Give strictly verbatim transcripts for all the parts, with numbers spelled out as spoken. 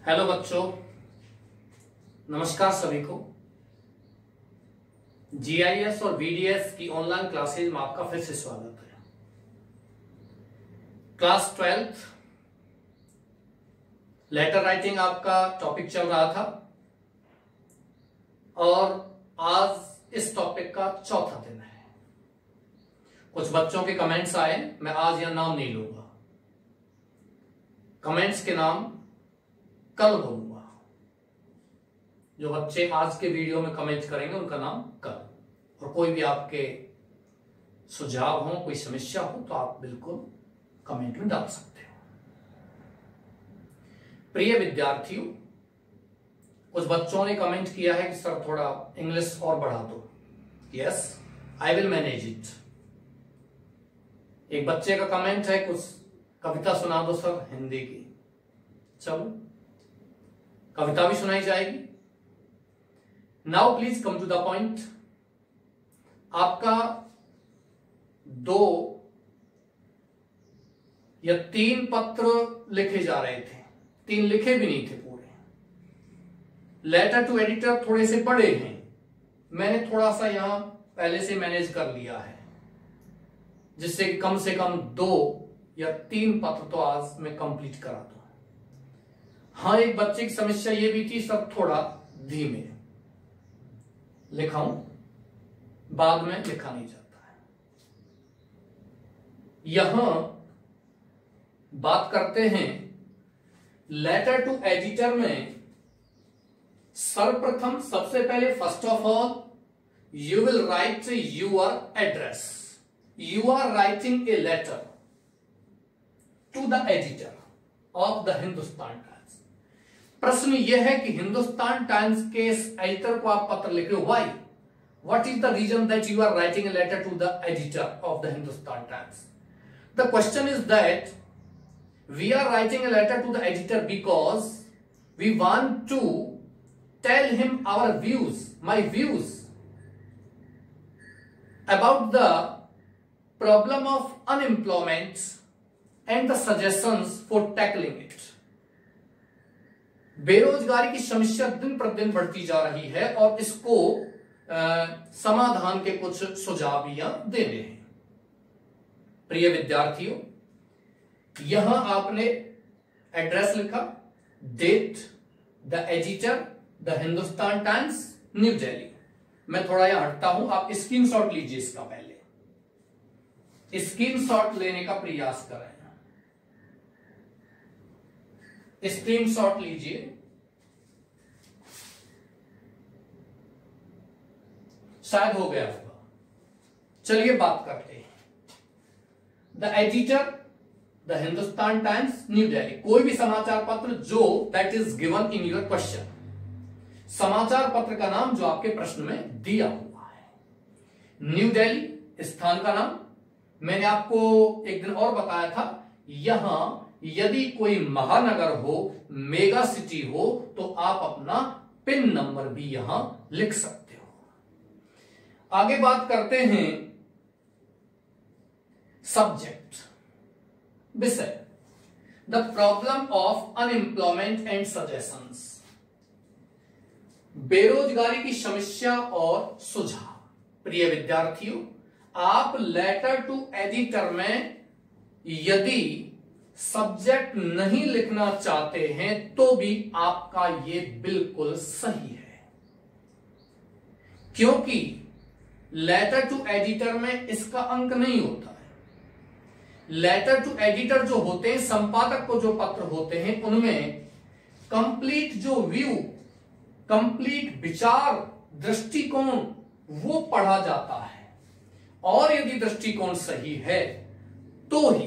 Hello बच्चों, नमस्कार सभी को। जीआईएस और वीडीएस की ऑनलाइन क्लासेज में आपका फिर से स्वागत है। क्लास ट्वेल्थ लेटर राइटिंग आपका टॉपिक चल रहा था और आज इस टॉपिक का चौथा दिन है। कुछ बच्चों के कमेंट्स आए, मैं आज यह नाम नहीं लूंगा, कमेंट्स के नाम कल बोलूंगा। जो बच्चे आज के वीडियो में कमेंट करेंगे उनका नाम कल। और कोई भी आपके सुझाव हो, कोई समस्या हो तो आप बिल्कुल कमेंट में डाल सकते हो। प्रिय विद्यार्थियों, कुछ बच्चों ने कमेंट किया है कि सर थोड़ा इंग्लिश और बढ़ा दो। Yes, I will manage it. एक बच्चे का कमेंट है कुछ कविता सुना दो सर हिंदी की। चलो, कविता भी सुनाई जाएगी। Now please come to the point. आपका दो या तीन पत्र लिखे जा रहे थे, तीन लिखे भी नहीं थे पूरे। लेटर टू एडिटर थोड़े से बड़े हैं, मैंने थोड़ा सा यहां पहले से मैनेज कर लिया है, जिससे कि कम से कम दो या तीन पत्र तो आज मैं कंप्लीट करा दूं। हाँ, एक बच्चे की समस्या ये भी थी, सब थोड़ा धीमे लिखाऊं, बाद में लिखा नहीं जाता है। यहां बात करते हैं लेटर टू एडिटर में। सर्वप्रथम सबसे पहले first of all you will write your address. You are writing a letter to the editor of the Hindustan Times. प्रश्न यह है कि हिंदुस्तान टाइम्स के एडिटर को आप पत्र लिख रहे हो। Why? What is the reason that you are writing a letter to the editor of the Hindustan Times? The question is that we are writing a letter to the editor because we want to tell him our views, my views about the problem of unemployment and the suggestions for tackling it. बेरोजगारी की समस्या दिन प्रतिदिन बढ़ती जा रही है और इसको आ, समाधान के कुछ सुझाव यहां देने हैं। प्रिय विद्यार्थियों, यहां आपने एड्रेस लिखा, date the editor the Hindustan Times New Delhi. मैं थोड़ा यहां हटता हूं, आप स्क्रीनशॉट लीजिए। इसका पहले स्क्रीनशॉट लेने का प्रयास करें। स्क्रीनशॉट लीजिए। शायद हो गया होगा। चलिए बात करते हैं। The editor the Hindustan Times New Delhi, कोई भी समाचार पत्र जो that is given in your question. समाचार पत्र का नाम जो आपके प्रश्न में दिया हुआ है। न्यू दिल्ली स्थान का नाम मैंने आपको एक दिन और बताया था। यहां यदि कोई महानगर हो, मेगा सिटी हो, तो आप अपना पिन नंबर भी यहां लिख सकते हो। आगे बात करते हैं सब्जेक्ट, विषय, the problem of unemployment and suggestions, बेरोजगारी की समस्या और सुझाव। प्रिय विद्यार्थियों, आप लेटर टू एडिटर में यदि सब्जेक्ट नहीं लिखना चाहते हैं तो भी आपका यह बिल्कुल सही है, क्योंकि लेटर टू एडिटर में इसका अंक नहीं होता है। लेटर टू एडिटर जो होते हैं, संपादक को जो पत्र होते हैं, उनमें कंप्लीट जो व्यू, कंप्लीट विचार, दृष्टिकोण वो पढ़ा जाता है। और यदि दृष्टिकोण सही है तो ही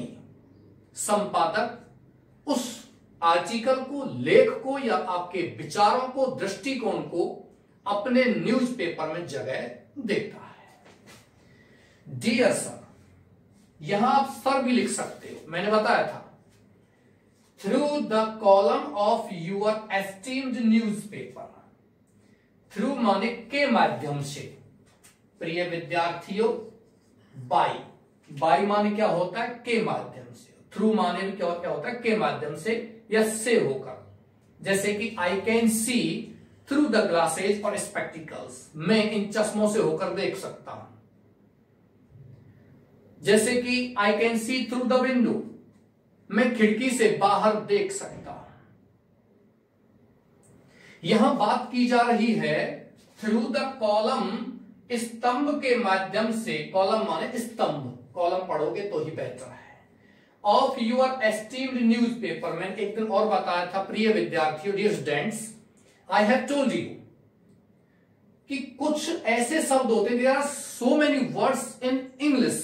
संपादक उस आर्टिकल को, लेख को या आपके विचारों को, दृष्टिकोण को अपने न्यूज़पेपर में जगह देता है। डियर सर, यहां आप सर भी लिख सकते हो, मैंने बताया था। Through the column of your esteemed newspaper, through माने के माध्यम से। प्रिय विद्यार्थियों, बाई, बाई माने क्या होता है? के माध्यम से। थ्रू माने क्या क्या होता है? के माध्यम से या से होकर। जैसे कि I can see through the glasses और स्पेक्टिकल्स, मैं इन चश्मों से होकर देख सकता हूं। जैसे कि I can see through the window, मैं खिड़की से बाहर देख सकता हूं। यहां बात की जा रही है थ्रू द कॉलम, स्तंभ के माध्यम से, कॉलम माने स्तंभ, कॉलम पढ़ोगे तो ही बेहतर है, ऑफ यूर एस्टीम्ड न्यूज़पेपर। मैंने एक दिन और बताया था, प्रिय विद्यार्थियों, dear students, I have told you कि कुछ ऐसे शब्द होते हैं, there are so many words in English,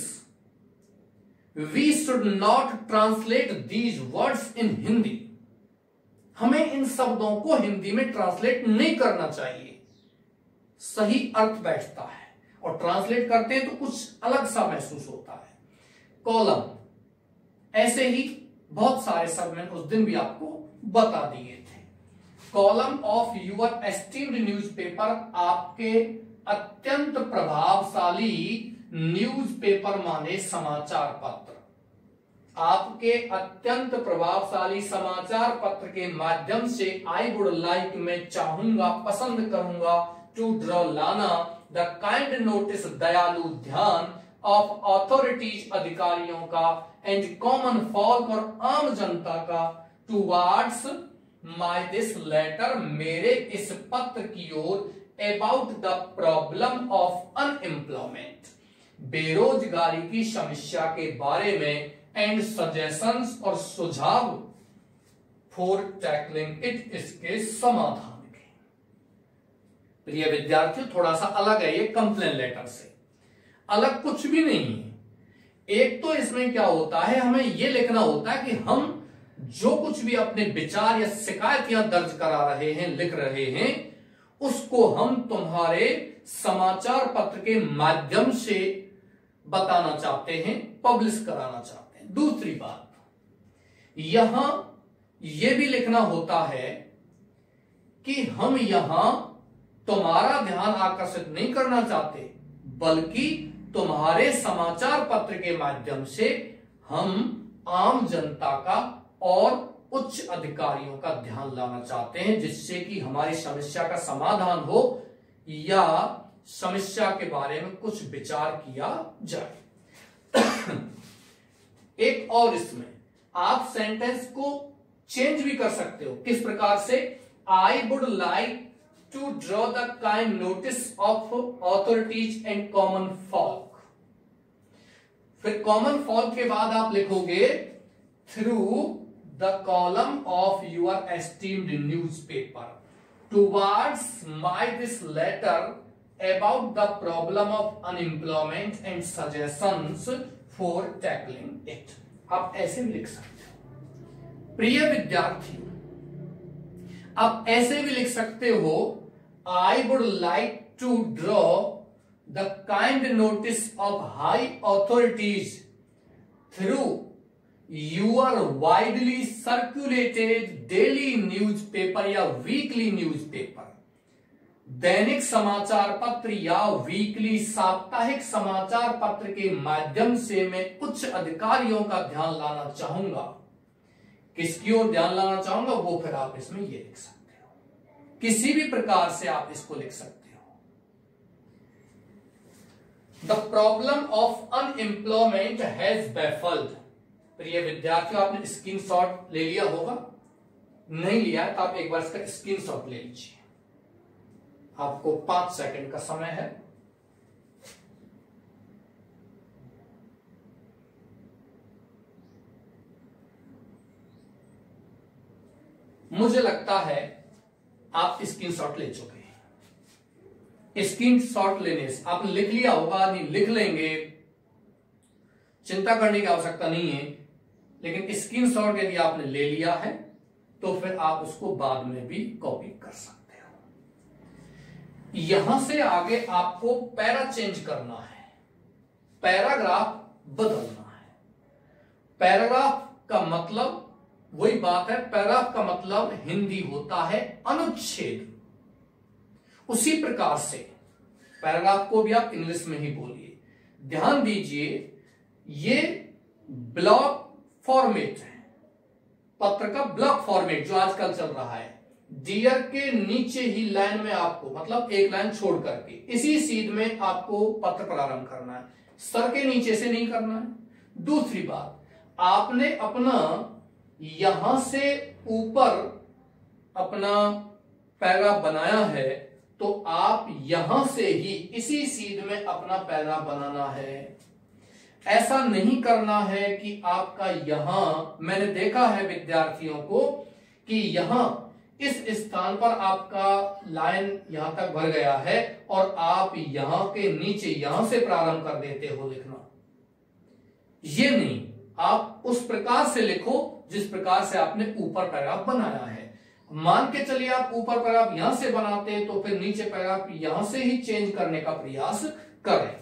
we should not translate these words in Hindi. हमें इन शब्दों को हिंदी में ट्रांसलेट नहीं करना चाहिए, सही अर्थ बैठता है, और ट्रांसलेट करते हैं तो कुछ अलग सा महसूस होता है। कॉलम, ऐसे ही बहुत सारे शब्द मैंने उस दिन भी आपको बता दिए थे। Column of your esteemed newspaper, आपके अत्यंत प्रभावशाली न्यूज़पेपर माने समाचार पत्र, आपके अत्यंत प्रभावशाली समाचार पत्र के माध्यम से आई वुड लाइक, मैं चाहूंगा, पसंद करूंगा, टू ड्रॉ, लाना, द काइंड नोटिस, दयालु ध्यान, ऑफ अथॉरिटीज, अधिकारियों का, एंड कॉमन फॉल्क, और आम जनता का, टूवार्ड्स माई दिस लेटर, मेरे इस पत्र की ओर, about the problem of unemployment, बेरोजगारी की समस्या के बारे में, एंड सजेशंस, और सुझाव, फॉर टैकलिंग इट, इसके समाधान के। प्रिय विद्यार्थियों, थोड़ा सा अलग है ये कंप्लेन लेटर से, अलग कुछ भी नहीं है। एक तो इसमें क्या होता है, हमें यह लिखना होता है कि हम जो कुछ भी अपने विचार या शिकायत या दर्ज करा रहे हैं, लिख रहे हैं, उसको हम तुम्हारे समाचार पत्र के माध्यम से बताना चाहते हैं, पब्लिश कराना चाहते हैं। दूसरी बात, यहां यह भी लिखना होता है कि हम यहां तुम्हारा ध्यान आकर्षित नहीं करना चाहते, बल्कि तुम्हारे समाचार पत्र के माध्यम से हम आम जनता का और उच्च अधिकारियों का ध्यान लाना चाहते हैं, जिससे कि हमारी समस्या का समाधान हो या समस्या के बारे में कुछ विचार किया जाए। एक और, इसमें आप सेंटेंस को चेंज भी कर सकते हो। किस प्रकार से? I would like to draw the kind notice of authorities and common folk. फिर कॉमन फॉल्क के बाद आप लिखोगे through the column of your esteemed newspaper towards my this letter about the problem of unemployment and suggestions for tackling it। आप ऐसे भी लिख सकते हो। प्रिय विद्यार्थियों, आप ऐसे भी लिख सकते हो, I would like to draw the kind notice of high authorities through your widely circulated daily newspaper या weekly newspaper, दैनिक समाचार पत्र या वीकली साप्ताहिक समाचार पत्र के माध्यम से मैं उच्च अधिकारियों का ध्यान लाना चाहूंगा। किसकी ओर ध्यान लाना चाहूंगा, वो फिर आप इसमें ये लिख सकते हो। किसी भी प्रकार से आप इसको लिख सकते हो। The problem of unemployment has baffled. प्रिय विद्यार्थियों, आपने स्क्रीनशॉट ले लिया होगा, नहीं लिया है तो आप एक बार इसका स्क्रीनशॉट ले लीजिए। आपको पांच सेकंड का समय है। मुझे लगता है आप स्क्रीनशॉट ले चुके हैं। स्क्रीनशॉट लेने से आपने लिख लिया होगा, नहीं लिख लेंगे, चिंता करने की आवश्यकता नहीं है। लेकिन स्क्रीनशॉट यदि आपने ले लिया है तो फिर आप उसको बाद में भी कॉपी कर सकते हो। यहां से आगे आपको पैरा चेंज करना है, पैराग्राफ बदलना है। पैराग्राफ का मतलब वही बात है, पैराग्राफ का मतलब हिंदी होता है अनुच्छेद। उसी प्रकार से पैराग्राफ को भी आप इंग्लिश में ही बोलिए। ध्यान दीजिए, ये ब्लॉक फॉर्मेट है, पत्र का ब्लॉक फॉर्मेट जो आजकल चल रहा है। डियर के नीचे ही लाइन में आपको, मतलब एक लाइन छोड़ करके इसी सीध में आपको पत्र प्रारंभ करना है, सर के नीचे से नहीं करना है। दूसरी बात, आपने अपना यहां से ऊपर अपना पैराग्राफ बनाया है तो आप यहां से ही इसी सीध में अपना पैराग्राफ बनाना है। ऐसा नहीं करना है कि आपका यहां, मैंने देखा है विद्यार्थियों को कि यहां इस स्थान पर आपका लाइन यहां तक भर गया है और आप यहां के नीचे यहां से प्रारंभ कर देते हो लिखना। ये नहीं, आप उस प्रकार से लिखो जिस प्रकार से आपने ऊपर पैराग्राफ बनाया है। मान के चलिए आप ऊपर पैराग्राफ यहां से बनाते हैं तो फिर नीचे पैराग्राफ यहां से ही चेंज करने का प्रयास करें।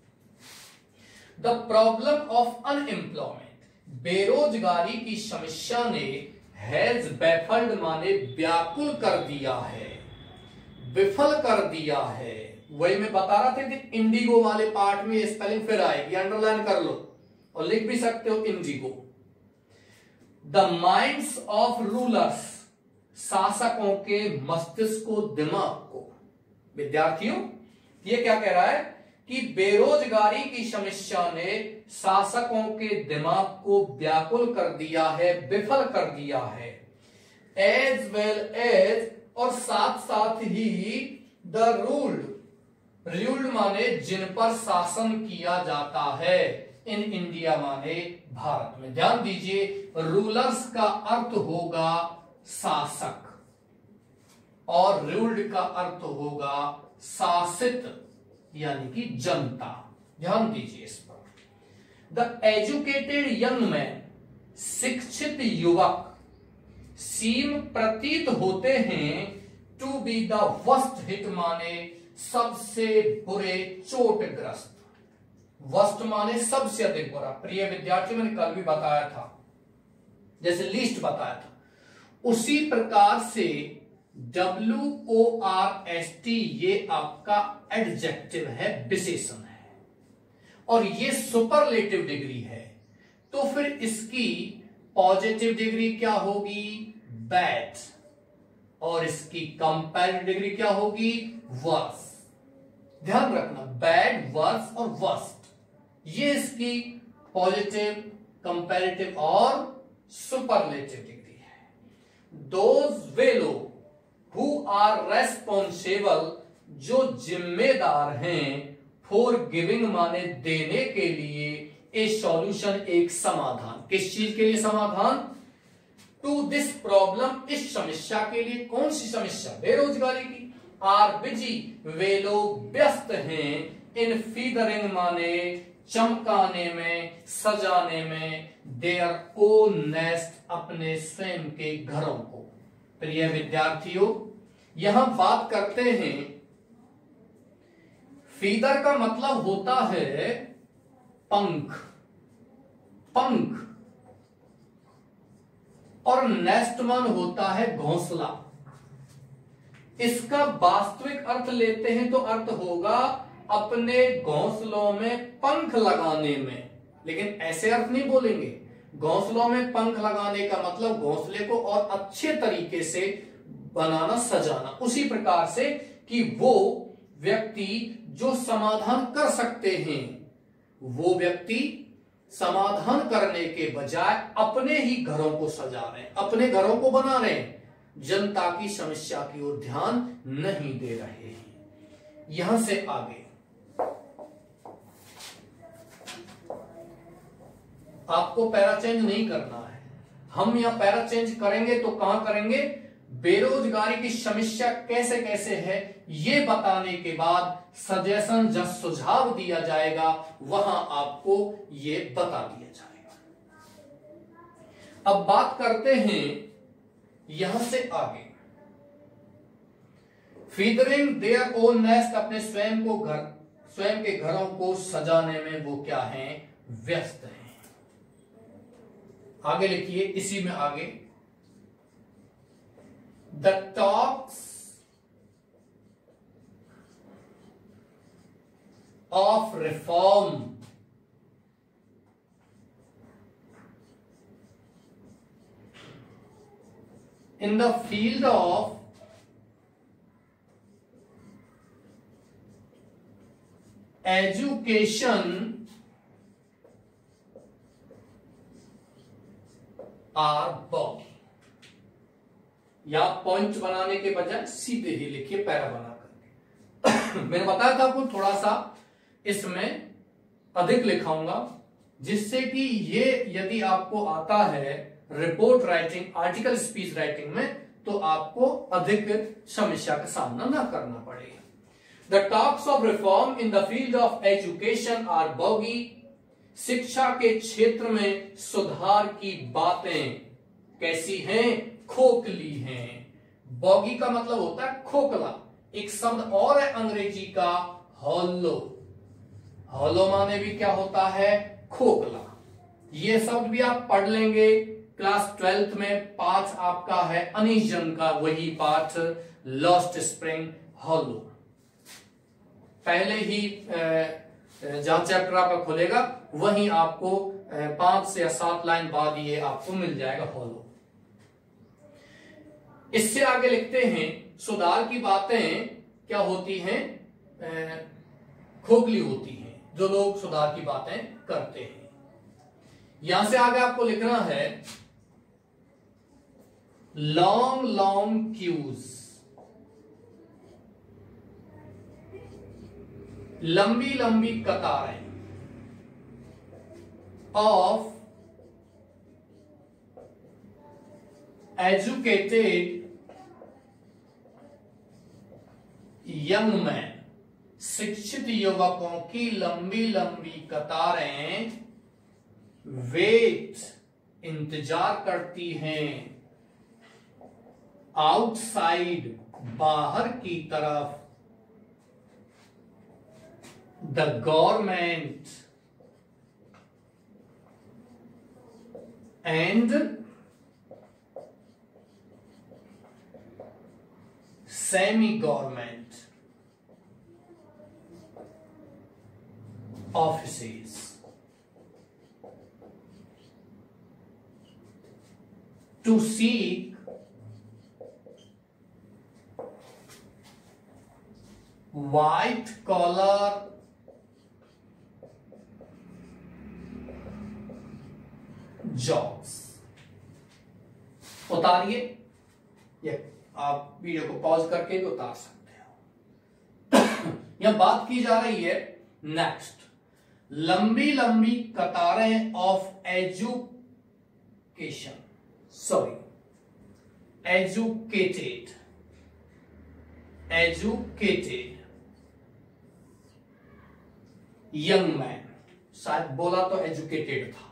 द प्रॉब्लम ऑफ अनएम्प्लॉयमेंट, बेरोजगारी की समस्या ने हैज बैफल्ड माने व्याकुल कर दिया है, विफल कर दिया है। वही मैं बता रहा था कि इंडिगो वाले पार्ट में स्पेलिंग फिर आएगी, अंडरलाइन कर लो और लिख भी सकते हो indigo. The minds of rulers, शासकों के मस्तिष्क को, दिमाग को। विद्यार्थियों ये क्या कह रहा है कि बेरोजगारी की समस्या ने शासकों के दिमाग को व्याकुल कर दिया है, विफल कर दिया है। एज वेल एज, और साथ साथ ही द रूल्ड, रूल्ड माने जिन पर शासन किया जाता है, इन इंडिया माने भारत में। ध्यान दीजिए, रूलर्स का अर्थ होगा शासक और रूल्ड का अर्थ होगा शासित यानी कि जनता। ध्यान दीजिए इस पर। द एजुकेटेड यंग मैन, शिक्षित युवक, सीम प्रतीत होते हैं to be the worst hit माने सबसे बुरे चोटग्रस्त। वर्स्ट माने सबसे अधिक बुरा। प्रिय विद्यार्थी, मैंने कल भी बताया था, जैसे लीस्ट बताया था, उसी प्रकार से W O R S T ये आपका एडजेक्टिव है, विशेषण है, और ये सुपरलेटिव डिग्री है। तो फिर इसकी पॉजिटिव डिग्री क्या होगी? बैड। और इसकी कंपैरेटिव डिग्री क्या होगी? वर्स। ध्यान रखना, बैड, वर्स और वर्स्ट, ये इसकी पॉजिटिव, कंपैरेटिव और सुपरलेटिव डिग्री है। दोज वे लोग हु आर रेस्पॉन्सिबल, जो जिम्मेदार हैं, फॉर गिविंग माने देने के लिए, ए सॉल्यूशन एक समाधान। किस चीज के लिए समाधान? टू दिस प्रॉब्लम, इस समस्या के लिए। कौन सी समस्या? बेरोजगारी की। आर बिजी, वे लोग व्यस्त हैं, इन फीदरिंग माने चमकाने में, सजाने में, देयर ओन नेस्ट, अपने स्वयं के घरों को। प्रिय विद्यार्थियों, यहां बात करते हैं, फीदर का मतलब होता है पंख, पंख, और नेस्टमन होता है घोंसला। इसका वास्तविक अर्थ लेते हैं तो अर्थ होगा अपने घोंसलों में पंख लगाने में, लेकिन ऐसे अर्थ नहीं बोलेंगे। घोंसलों में पंख लगाने का मतलब घोंसले को और अच्छे तरीके से बनाना, सजाना, उसी प्रकार से कि वो व्यक्ति जो समाधान कर सकते हैं, वो व्यक्ति समाधान करने के बजाय अपने ही घरों को सजा रहे हैं, अपने घरों को बना रहे हैं, जनता की समस्या की ओर ध्यान नहीं दे रहे हैं। यहां से आगे आपको पैरा चेंज नहीं करना है। हम यहां पैरा चेंज करेंगे तो कहां करेंगे? बेरोजगारी की समस्या कैसे कैसे है ये बताने के बाद सजेशन, जब सुझाव दिया जाएगा वहां आपको ये बता दिया जाएगा। अब बात करते हैं यहां से आगे। फीदरिंग देयर ओन नेस्ट, अपने स्वयं को घर, स्वयं के घरों को सजाने में वो क्या हैं? व्यस्त हैं। आगे लिखिए, इसी में आगे, the talks of reform in the field of education are bogey, या पॉइंट बनाने के बजाय सीधे ही लिखिए पैरा बना करके। मैंने बताया था आपको थोड़ा सा इसमें अधिक लिखाऊंगा, जिससे कि ये यदि आपको आता है report writing, article speech writing में, तो आपको अधिक समस्या का सामना ना करना पड़ेगा। The talks of reform in the field of education are bogey, शिक्षा के क्षेत्र में सुधार की बातें कैसी हैं? खोखली हैं। बॉगी का मतलब होता है खोखला। एक शब्द और है अंग्रेजी का हॉलो। हॉलो माने भी क्या होता है? खोखला। ये शब्द भी आप पढ़ लेंगे क्लास ट्वेल्थ में। पाठ आपका है अनीश जंग का, वही पाठ लॉस्ट स्प्रिंग हॉलो। पहले ही जहां चैप्टर आपका खुलेगा वहीं आपको पांच से या सात लाइन बाद ये आपको मिल जाएगा हॉलो। इससे आगे लिखते हैं सुधार की बातें क्या होती हैं? खोखली होती हैं जो लोग सुधार की बातें करते हैं। यहां से आगे आपको लिखना है लॉन्ग लॉन्ग क्यूज, लंबी लंबी कतारें ऑफ एजुकेटेड यंग मैन, शिक्षित युवकों की लंबी लंबी कतारें वेट, इंतजार करती हैं, आउटसाइड, बाहर की तरफ, the government and semi government offices to seek white collar jobs। उतारिए, ये आप वीडियो को पॉज करके भी उतार सकते हो। यह बात की जा रही है नेक्स्ट, लंबी लंबी कतारें of education, sorry educated, educated young man, शायद बोला तो एजुकेटेड था।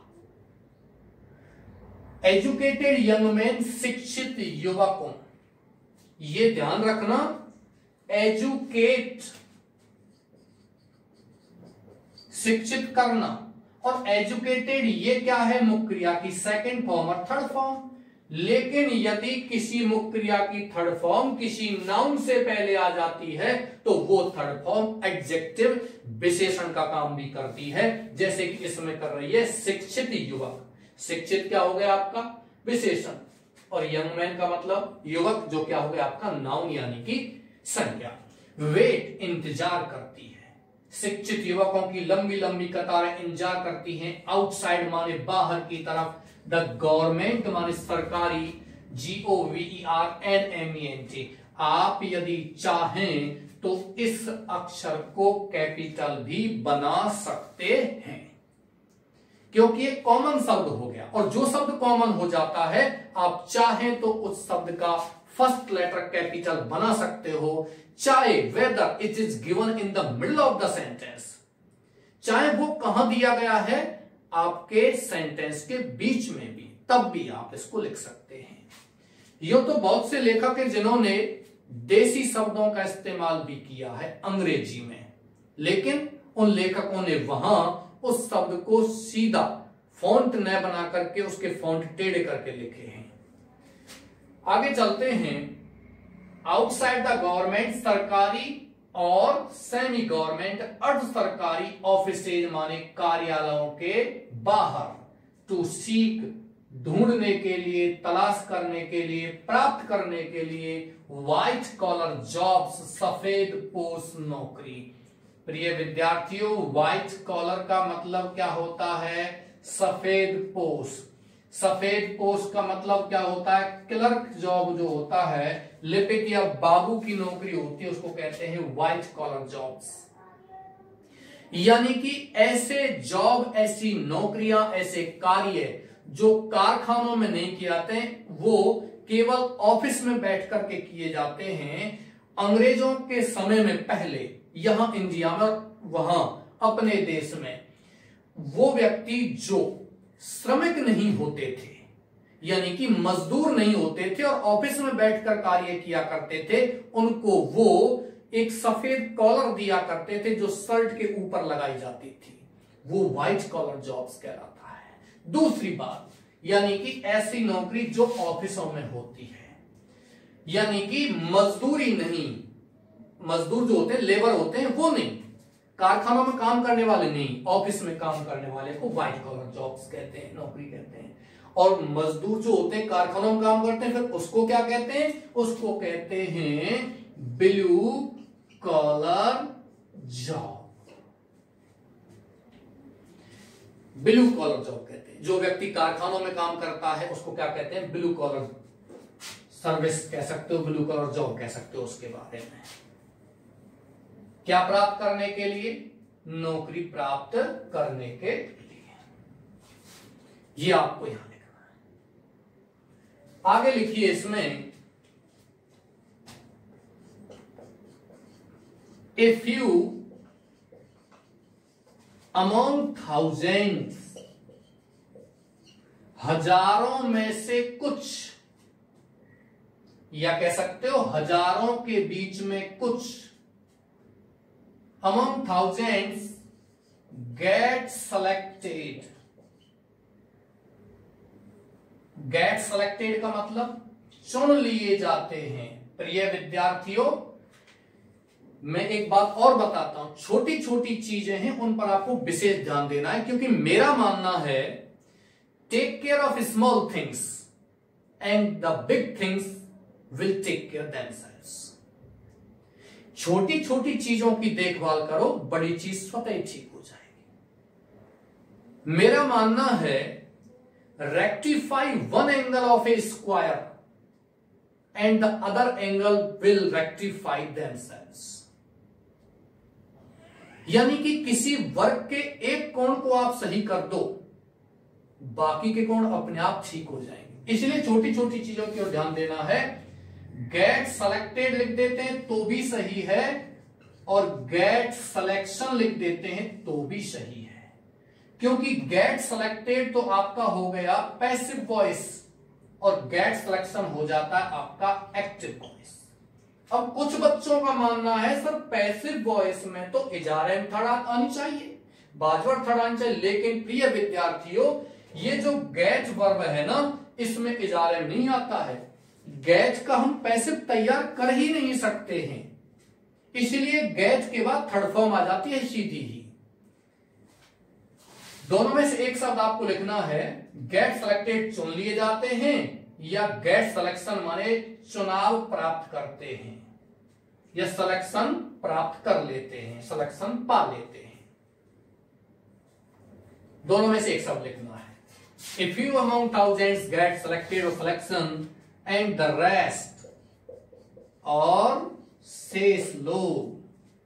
एजुकेटेड यंग मैन, शिक्षित युवकों, ये ध्यान रखना, एजुकेट शिक्षित करना, और एजुकेटेड ये क्या है? मुख्य क्रिया की सेकंड फॉर्म और थर्ड फॉर्म। लेकिन यदि किसी मुख्य क्रिया की थर्ड फॉर्म किसी नाउन से पहले आ जाती है तो वो थर्ड फॉर्म एडजेक्टिव विशेषण का काम भी करती है, जैसे कि इसमें कर रही है शिक्षित युवक। शिक्षित क्या हो गया आपका? विशेषण। और यंग मैन का मतलब युवक, जो क्या हो गया आपका? नाउन यानी कि संज्ञा। वेट, इंतजार करती है। शिक्षित युवकों की लंबी लंबी कतारें इंतजार करती हैं। आउटसाइड माने बाहर की तरफ, द गवर्नमेंट माने सरकारी, G O V E R N M E N T. आप यदि चाहें तो इस अक्षर को कैपिटल भी बना सकते हैं, क्योंकि ये कॉमन शब्द हो गया। और जो शब्द कॉमन हो जाता है, आप चाहें तो उस शब्द का फर्स्ट लेटर कैपिटल बना सकते हो, चाहे whether it is given in the middle of the sentence, चाहे वो कहां दिया गया है आपके सेंटेंस के बीच में भी, तब भी आप इसको लिख सकते हैं। यो तो बहुत से लेखक हैं जिन्होंने देसी शब्दों का इस्तेमाल भी किया है अंग्रेजी में, लेकिन उन लेखकों ने वहां उस शब्द को सीधा फॉन्ट न बना करके उसके फॉन्ट टेढ़े करके लिखे हैं। आगे चलते हैं। आउटसाइड द गवर्नमेंट, सरकारी और सेमी गवर्नमेंट अर्ध सरकारी ऑफिसेज माने कार्यालयों के बाहर, टू सीक ढूंढने के लिए, तलाश करने के लिए, प्राप्त करने के लिए, व्हाइट कॉलर जॉब्स सफेद पोस्ट नौकरी, प्रिय विद्यार्थियों, व्हाइट कॉलर का मतलब क्या होता है? सफेद पोस्ट। सफेद पोस्ट का मतलब क्या होता है? क्लर्क जॉब जो होता है, लिपिक या बाबू की नौकरी होती है, उसको कहते हैं व्हाइट कॉलर जॉब्स। यानी कि ऐसे जॉब, ऐसी नौकरियां, ऐसे कार्य जो कारखानों में नहीं किए जाते हैं, वो केवल ऑफिस में बैठ करके किए जाते हैं। अंग्रेजों के समय में पहले यहां इंडिया में और वहां अपने देश में वो व्यक्ति जो श्रमिक नहीं होते थे, यानी कि मजदूर नहीं होते थे और ऑफिस में बैठकर कार्य किया करते थे, उनको वो एक सफेद कॉलर दिया करते थे जो शर्ट के ऊपर लगाई जाती थी, वो व्हाइट कॉलर जॉब्स कहलाता है। दूसरी बात, यानी कि ऐसी नौकरी जो ऑफिसों में होती है, यानी कि मजदूरी नहीं, मजदूर जो होते हैं, लेबर होते हैं, वो नहीं, कारखानों में काम करने वाले नहीं, ऑफिस में काम करने वाले को व्हाइट कॉलर जॉब्स कहते हैं, नौकरी कहते हैं। और मजदूर जो होते हैं कारखानों में काम करते हैं, फिर उसको क्या कहते हैं? उसको कहते हैं blue collar job. Blue collar job कहते हैं। जो व्यक्ति कारखानों में काम करता है उसको क्या कहते हैं? ब्लू कॉलर सर्विस कह सकते हो, ब्लू कॉलर जॉब कह सकते हो। उसके बारे में क्या प्राप्त करने के लिए? नौकरी प्राप्त करने के लिए। ये आपको यहां लिखना है। आगे लिखिए इसमें, A few among thousands, हजारों में से कुछ, या कह सकते हो हजारों के बीच में कुछ, among thousands get selected। get selected का मतलब चुन लिए जाते हैं। प्रिय विद्यार्थियों, मैं एक बात और बताता हूं, छोटी छोटी चीजें हैं उन पर आपको विशेष ध्यान देना है, क्योंकि मेरा मानना है take care of small things and the big things will take care themselves. छोटी छोटी चीजों की देखभाल करो, बड़ी चीज स्वतः ही ठीक हो जाएगी। मेरा मानना है rectify one angle of a square and the other angle will rectify themselves. यानी कि किसी वर्ग के एक कोण को आप सही कर दो, बाकी के कोण अपने आप ठीक हो जाएंगे। इसलिए छोटी छोटी चीजों की ओर ध्यान देना है। गेट सेलेक्टेड लिख देते हैं तो भी सही है, और गेट सिलेक्शन लिख देते हैं तो भी सही है, क्योंकि गेट सेलेक्टेड तो आपका हो गया पैसिव वॉइस और गेट सिलेक्शन हो जाता है आपका एक्टिव वॉइस। अब कुछ बच्चों का मानना है सर पैसिव वॉइस में तो इजारे में थर्ड आनी चाहिए, बाजवर थर्ड आनी चाहिए, लेकिन प्रिय विद्यार्थियों ये जो गेट वर्ब है ना, इसमें इजारे में नहीं आता है। गेट का हम पैसिव तैयार कर ही नहीं सकते हैं, इसलिए गेट के बाद थर्ड फॉर्म आ जाती है सीधी ही। दोनों में से एक शब्द आपको लिखना है। गेट सेलेक्टेड चुन लिए जाते हैं, या गेट सिलेक्शन माने चुनाव प्राप्त करते हैं, या सिलेक्शन प्राप्त कर लेते हैं, सिलेक्शन पा लेते हैं। दोनों में से एक शब्द लिखना है। A few among thousands get selected or selection and the rest or शेष लोग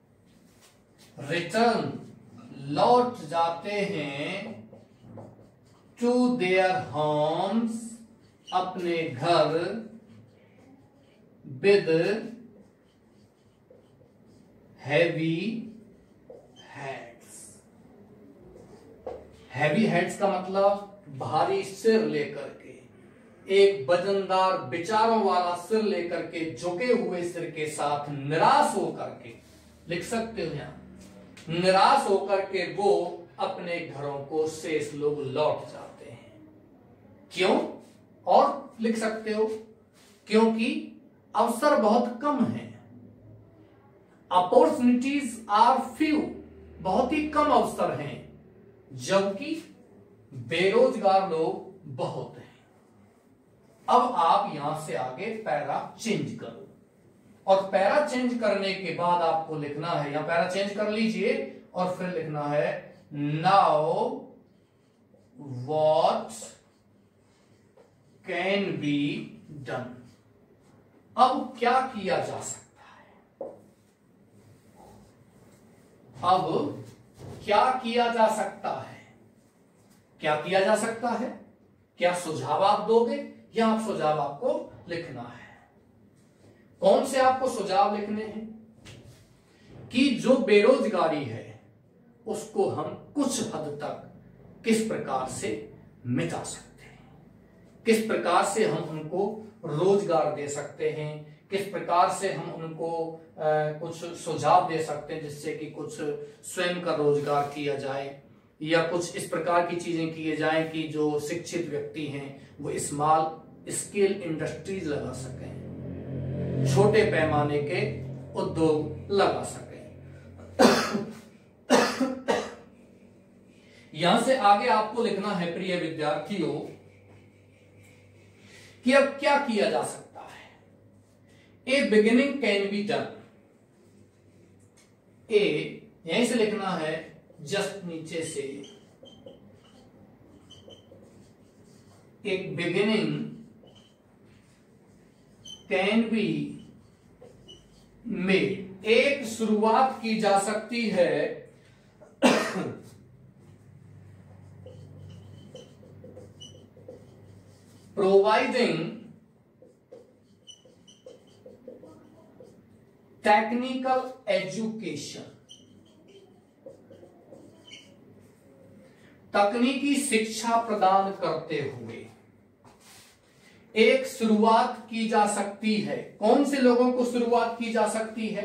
return लौट जाते हैं to their homes अपने घर with heavy heads। heavy heads का मतलब भारी सिर लेकर के, एक वजनदार विचारों वाला सिर लेकर के, झुके हुए सिर के साथ निराश होकर के, लिख सकते हो यहां, निराश होकर के वो अपने घरों को शेष लोग लौट जाते हैं। क्यों? और लिख सकते हो क्योंकि अवसर बहुत कम है, अपॉर्चुनिटीज आर फ्यू, बहुत ही कम अवसर हैं, जबकि बेरोजगार लोग बहुत हैं। अब आप यहां से आगे पैरा चेंज करो और पैरा चेंज करने के बाद आपको लिखना है, या पैरा चेंज कर लीजिए और फिर लिखना है now what can be done. अब क्या किया जा सकता है, अब क्या किया जा सकता है, क्या किया जा सकता है, क्या सुझाव आप दोगे या आप सुझाव आपको लिखना है। कौन से आपको सुझाव लिखने हैं कि जो बेरोजगारी है उसको हम कुछ हद तक किस प्रकार से मिटा सकते हैं, किस प्रकार से हम उनको रोजगार दे सकते हैं, किस प्रकार से हम उनको आ, कुछ सुझाव दे सकते हैं जिससे कि कुछ स्वयं का रोजगार किया जाए, या कुछ इस प्रकार की चीजें किए जाएं कि जो शिक्षित व्यक्ति हैं वो स्मॉल स्केल इंडस्ट्रीज लगा सकें, छोटे पैमाने के उद्योग लगा सकें। यहां से आगे आपको लिखना है प्रिय विद्यार्थियों कि अब क्या किया जा सकता है। A beginning can be done, a यहीं से लिखना है जस्ट नीचे से, एक बिगिनिंग कैन बी मेड, एक शुरुआत की जा सकती है प्रोवाइडिंग टेक्निकल एजुकेशन, तकनीकी शिक्षा प्रदान करते हुए एक शुरुआत की जा सकती है। कौन से लोगों को शुरुआत की जा सकती है?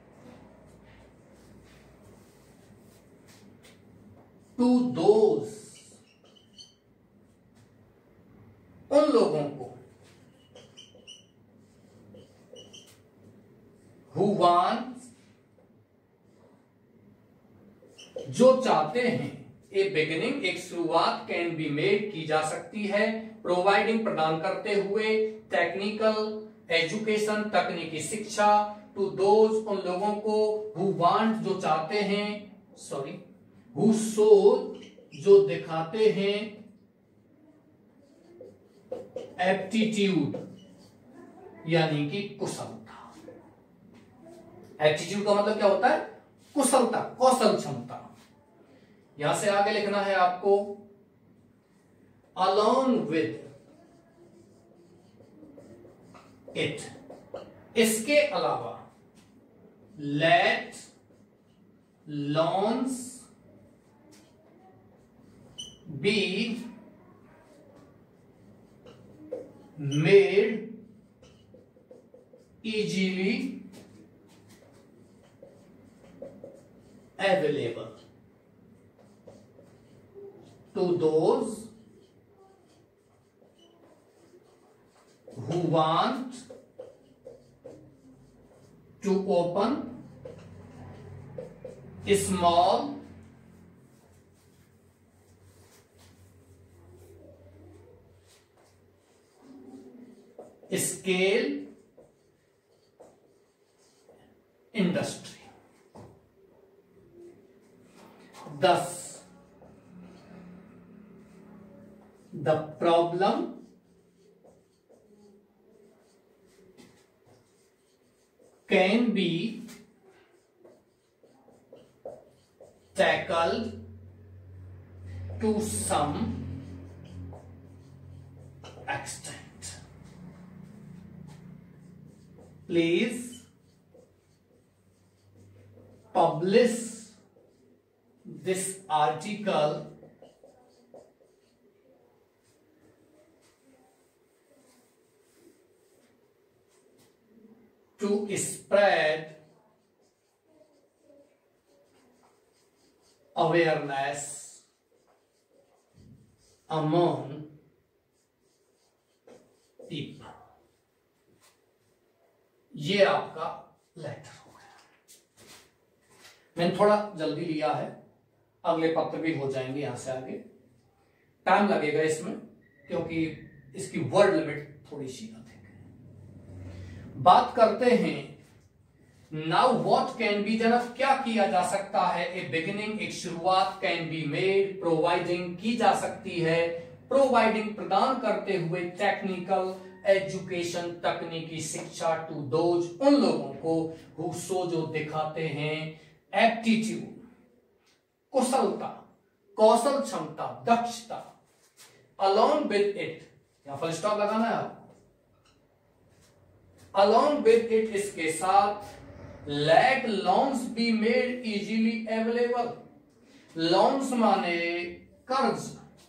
टू दोज, उन लोगों को who wants, जो चाहते हैं। ए बिगिनिंग, एक शुरुआत, कैन बी मेड, की जा सकती है, प्रोवाइडिंग, प्रदान करते हुए, टेक्निकल एजुकेशन, तकनीकी शिक्षा, टू दोज, उन लोगों को, who want, जो चाहते हैं, सॉरी who show, जो दिखाते हैं, एप्टीट्यूड यानी कि कुशलता। एप्टीट्यूड का मतलब क्या होता है? कुशलता, कौशल क्षमता। यहां से आगे लिखना है आपको along with it, इसके अलावा, let loans be made easily available to those who want to open small scale industry. Thus, the problem can be tackled to some extent. Please publish this article to spread awareness among people. ये आपका letter हो गया। मैंने थोड़ा जल्दी लिया है, अगले पत्र भी हो जाएंगे यहां से आगे। टाइम लगेगा इसमें क्योंकि इसकी वर्ड लिमिट थोड़ी सी अधिक है। बात करते हैं now what can be done, अब क्या किया जा सकता है, ए बिगिनिंग एक शुरुआत, कैन बी मेड प्रोवाइडिंग की जा सकती है, प्रोवाइडिंग प्रदान करते हुए, टेक्निकल एजुकेशन तकनीकी शिक्षा, टू दोज उन लोगों को, हु सो जो दिखाते हैं, एप्टीट्यूड कुशलता, कौशल क्षमता, दक्षता, along with it, यहां फुल स्टॉप लगाना है आपको, along with it इसके साथ, let loans be made easily available, loans माने कर्ज,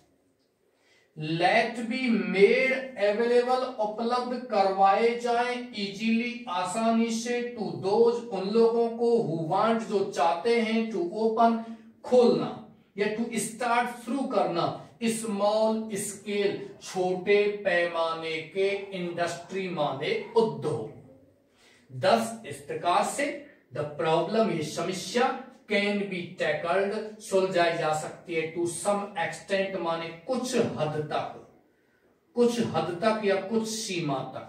let be made available उपलब्ध करवाए जाएं, easily आसानी से, to those उन लोगों को, who want जो चाहते हैं, to open खोलना, या टू स्टार्ट शुरू करना, स्मॉल स्केल छोटे पैमाने के, इंडस्ट्री माने उद्योग। दस इस प्रकार से द प्रॉब्लम ये समस्या, कैन बी टैकल्ड सुलझाई जा सकती है, टू सम एक्सटेंट माने कुछ हद तक, कुछ हद तक या कुछ सीमा तक।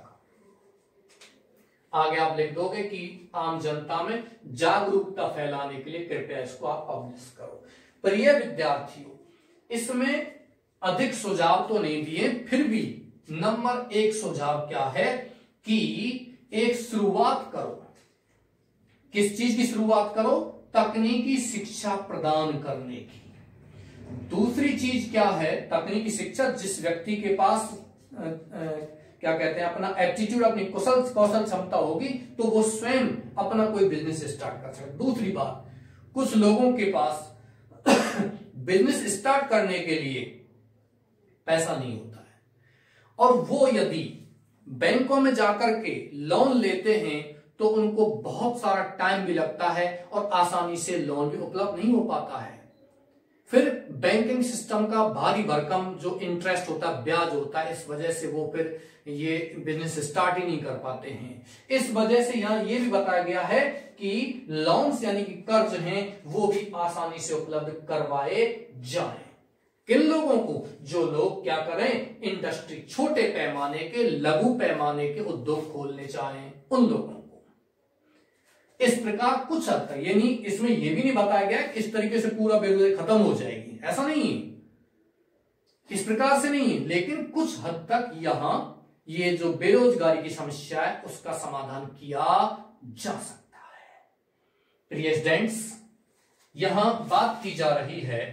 आगे आप लिख दोगे कि आम जनता में जागरूकता फैलाने के लिए कृपया इसको आप पब्लिश करो। प्रिय विद्यार्थियों, इसमें अधिक सुझाव तो नहीं दिए, फिर भी नंबर एक सुझाव क्या है कि एक शुरुआत करो। किस चीज की शुरुआत करो? तकनीकी शिक्षा प्रदान करने की। दूसरी चीज क्या है? तकनीकी शिक्षा जिस व्यक्ति के पास आ, आ, क्या कहते हैं अपना एप्टीट्यूड, अपनी कुशल कौशल क्षमता होगी तो वो स्वयं अपना कोई बिजनेस स्टार्ट कर सकता है। दूसरी बात, कुछ लोगों के पास बिजनेस स्टार्ट करने के लिए पैसा नहीं होता है और वो यदि बैंकों में जाकर के लोन लेते हैं तो उनको बहुत सारा टाइम भी लगता है और आसानी से लोन भी उपलब्ध नहीं हो पाता है। फिर बैंकिंग सिस्टम का भारी भरकम जो इंटरेस्ट होता है, ब्याज होता है, इस वजह से वो फिर ये बिजनेस स्टार्ट ही नहीं कर पाते हैं। इस वजह से यहां ये भी बताया गया है कि लोन्स यानी कि कर्ज हैं वो भी आसानी से उपलब्ध करवाए जाएं। किन लोगों को? जो लोग क्या करें, इंडस्ट्री, छोटे पैमाने के, लघु पैमाने के उद्योग खोलने चाहें उन लोगों को। इस प्रकार कुछ हद तक, यानी इसमें यह भी नहीं बताया गया कि इस तरीके से पूरा बेरोजगारी खत्म हो जाएगी, ऐसा नहीं है, इस प्रकार से नहीं है, लेकिन कुछ हद तक यहां ये जो बेरोजगारी की समस्या है उसका समाधान किया जा सकता है। प्रिय स्टूडेंट्स, यहां बात की जा रही है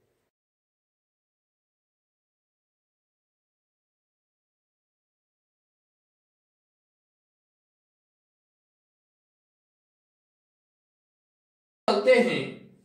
चलते हैं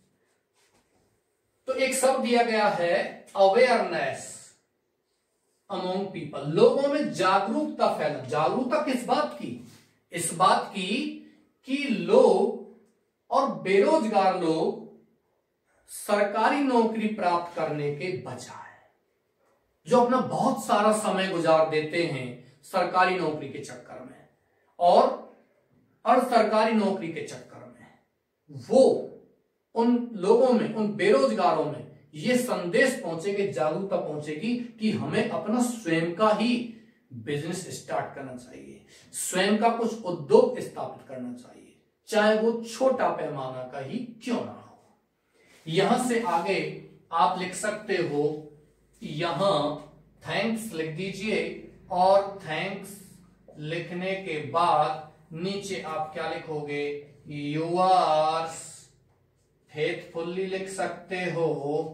तो एक शब्द दिया गया है अवेयरनेस अमोंग पीपल, लोगों में जागरूकता फैला। जागरूकता किस बात की? इस बात की कि लोग और बेरोजगार लोग सरकारी नौकरी प्राप्त करने के बजाय जो अपना बहुत सारा समय गुजार देते हैं सरकारी नौकरी के चक्कर में और अर्ध सरकारी नौकरी के चक्कर में, वो उन लोगों में, उन बेरोजगारों में ये संदेश पहुंचेगी, जागरूकता पहुंचेगी कि हमें अपना स्वयं का ही बिजनेस स्टार्ट करना चाहिए, स्वयं का कुछ उद्योग स्थापित करना चाहिए, चाहे वो छोटा पैमाना का ही क्यों ना हो। यहां से आगे आप लिख सकते हो, यहां थैंक्स लिख दीजिए और थैंक्स लिखने के बाद नीचे आप क्या लिखोगे? योर्स फेथफुल्ली लिख सकते हो,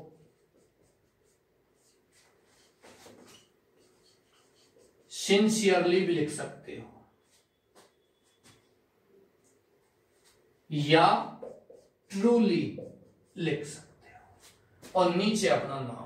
सिंसियरली भी लिख सकते हो, या ट्रूली लिख सकते हो और नीचे अपना नाम।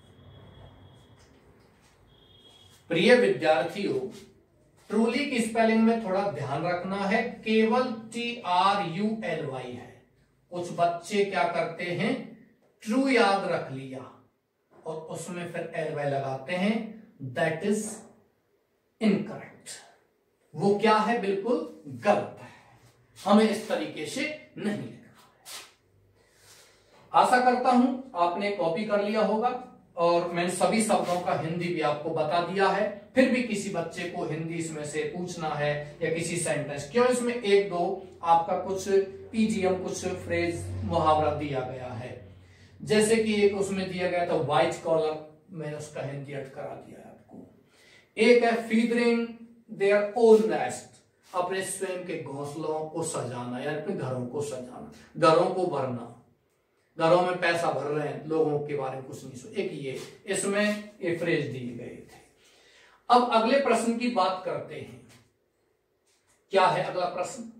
प्रिय विद्यार्थियों, ट्रूली की स्पेलिंग में थोड़ा ध्यान रखना है, केवल T R U L Y है। कुछ बच्चे क्या करते हैं, ट्रू याद रख लिया और उसमें फिर एल वाई लगाते हैं, दैट इज इनकरेक्ट। वो क्या है? बिल्कुल गलत है, हमें इस तरीके से नहीं लिखना है। आशा करता हूं आपने कॉपी कर लिया होगा और मैंने सभी शब्दों का हिंदी भी आपको बता दिया है। फिर भी किसी बच्चे को हिंदी इसमें से पूछना है या किसी सेंटेंस, क्यों इसमें एक दो आपका कुछ पीजीएम कुछ फ्रेज मुहावरा दिया गया है। जैसे कि एक उसमें दिया गया था व्हाइट कॉलर, मैंने उसका हिंदी अर्थ करा दिया है आपको। एक है फीडरिंग देयर ओन नेस्ट, अपने स्वयं के घोंसलों को सजाना या अपने घरों को सजाना, घरों को भरना, घरों में पैसा भर रहे हैं, लोगों के बारे में कुछ नहीं सोच। एक ये इसमें ये फ्रेज दिए गए थे। अब अगले प्रश्न की बात करते हैं। क्या है अगला प्रश्न?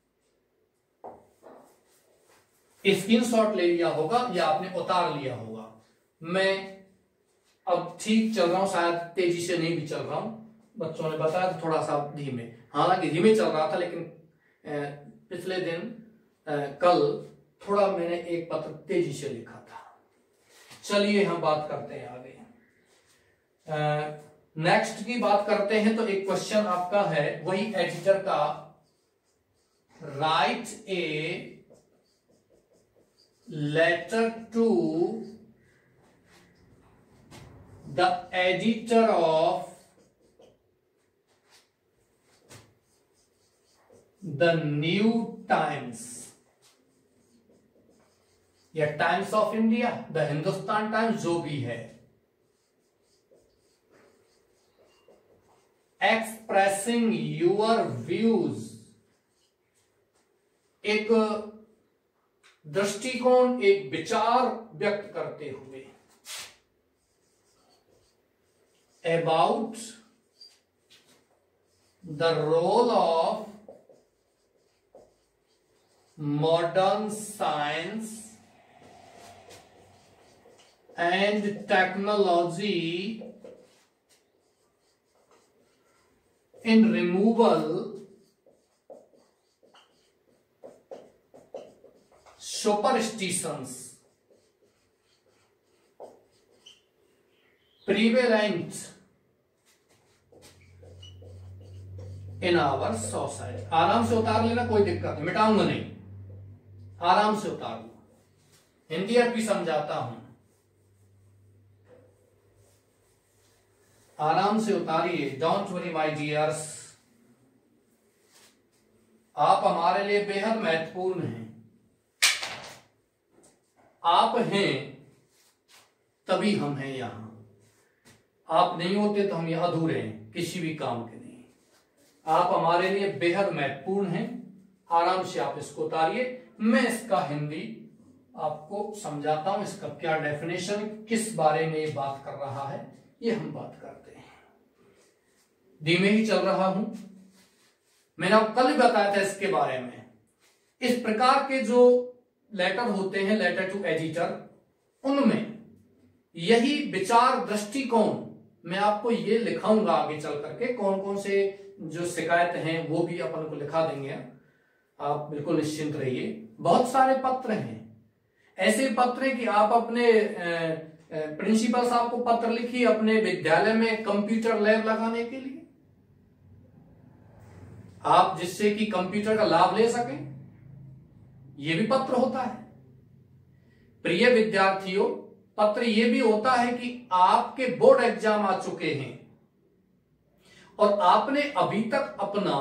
स्क्रीनशॉट ले लिया होगा या आपने उतार लिया होगा। मैं अब ठीक चल रहा हूं, शायद तेजी से नहीं भी चल रहा हूं, बच्चों ने बताया तो थोड़ा सा धीमे, हालांकि धीमे चल रहा था, लेकिन पिछले दिन कल थोड़ा मैंने एक पत्र तेजी से लिखा था। चलिए हम बात करते हैं आगे। नेक्स्ट की बात करते हैं तो एक क्वेश्चन आपका है वही एडिटर का, write a letter to the editor of the New Times या Times of India, the Hindustan Times, जो भी है, एक्सप्रेसिंग यूर व्यूज, एक दृष्टिकोण, एक विचार व्यक्त करते हुए, about the role of modern science and technology in removal, superstitions prevalent in our society। आराम से उतार लेना, कोई दिक्कत नहीं, मिटाऊंगा नहीं, आराम से उतार लो, हिंदी अर्थ भी समझाता हूं, आराम से उतारिए, डोंट वरी माय डियर्स। आप हमारे लिए बेहद महत्वपूर्ण हैं। आप हैं तभी हम हैं यहां, आप नहीं होते तो हम यहां अधूरे हैं, किसी भी काम के नहीं। आप हमारे लिए बेहद महत्वपूर्ण हैं। आराम से आप इसको उतारिए, मैं इसका हिंदी आपको समझाता हूं, इसका क्या डेफिनेशन, किस बारे में ये बात कर रहा है, ये हम बात करते हैं। धीमे ही चल रहा हूं, मैंने आपको कल भी बताया था इसके बारे में। इस प्रकार के जो लेटर होते हैं, लेटर टू एडिटर, उनमें यही विचार दृष्टिकोण मैं आपको ये लिखाऊंगा आगे चल करके, कौन कौन से जो शिकायत हैं वो भी अपन को लिखा देंगे, आप बिल्कुल निश्चिंत रहिए। बहुत सारे पत्र हैं, ऐसे पत्र हैं कि आप अपने प्रिंसिपल साहब को पत्र लिखिए अपने विद्यालय में कंप्यूटर लैब लगाने के लिए, आप जिससे कि कंप्यूटर का लाभ ले सकें, यह भी पत्र होता है। प्रिय विद्यार्थियों, पत्र यह भी होता है कि आपके बोर्ड एग्जाम आ चुके हैं और आपने अभी तक अपना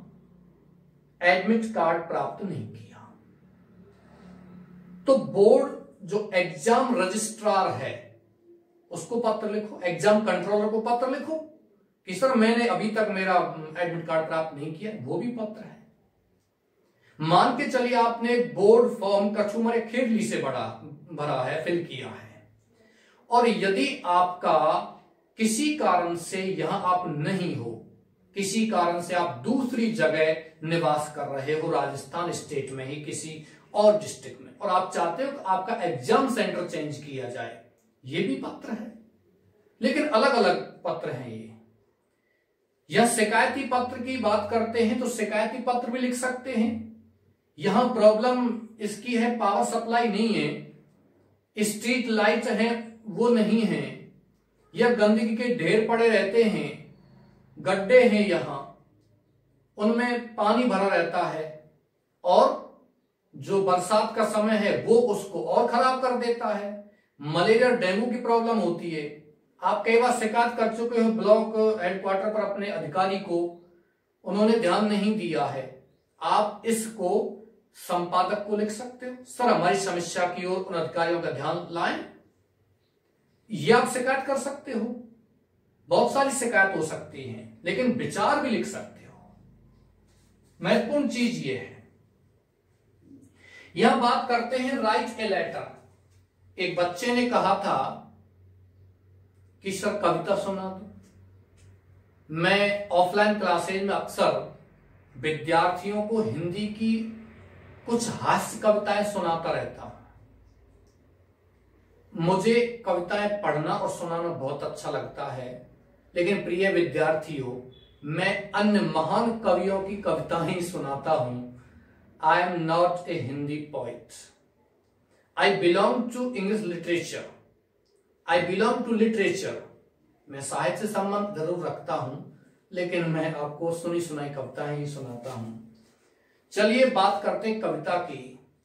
एडमिट कार्ड प्राप्त नहीं किया, तो बोर्ड जो एग्जाम रजिस्ट्रार है उसको पत्र लिखो, एग्जाम कंट्रोलर को पत्र लिखो कि सर मैंने अभी तक मेरा एडमिट कार्ड प्राप्त नहीं किया, वो भी पत्र है। मान के चलिए आपने बोर्ड फॉर्म कचूमर खेडली से बड़ा भरा है, फिल किया है, और यदि आपका किसी कारण से यहां आप नहीं हो, किसी कारण से आप दूसरी जगह निवास कर रहे हो, राजस्थान स्टेट में ही किसी और डिस्ट्रिक्ट में, और आप चाहते हो कि आपका एग्जाम सेंटर चेंज किया जाए, ये भी पत्र है, लेकिन अलग अलग पत्र हैं ये। यह शिकायती पत्र की बात करते हैं तो शिकायती पत्र भी लिख सकते हैं। यहां प्रॉब्लम इसकी है पावर सप्लाई नहीं है, स्ट्रीट लाइट है वो नहीं है, या गंदगी के ढेर पड़े रहते हैं, गड्ढे हैं यहां, उनमें पानी भरा रहता है, और जो बरसात का समय है वो उसको और खराब कर देता है। मलेरिया डेंगू की प्रॉब्लम होती है। आप कई बार शिकायत कर चुके हो ब्लॉक हेडक्वार्टर पर अपने अधिकारी को, उन्होंने ध्यान नहीं दिया है। आप इसको संपादक को लिख सकते हो, सर हमारी समस्या की ओर उन अधिकारियों का ध्यान लाएं। यह आप शिकायत कर सकते हो। बहुत सारी शिकायत हो सकती है, लेकिन विचार भी लिख सकते हो। महत्वपूर्ण चीज यह है। यह बात करते हैं राइट ए लेटर। एक बच्चे ने कहा था कि सर कविता सुना दो। मैं ऑफलाइन क्लासेज में अक्सर विद्यार्थियों को हिंदी की कुछ हास्य कविताएं सुनाता रहता हूं। मुझे कविताएं पढ़ना और सुनाना बहुत अच्छा लगता है, लेकिन प्रिय विद्यार्थियों, मैं अन्य महान कवियों की कविताएं ही सुनाता हूं। I am not a Hindi poet. I belong to English literature. I belong to literature. मैं साहित्य से संबंध जरूर रखता हूं, लेकिन मैं आपको सुनी सुनाई कविताएं ही सुनाता हूं। चलिए बात करते हैं कविता की।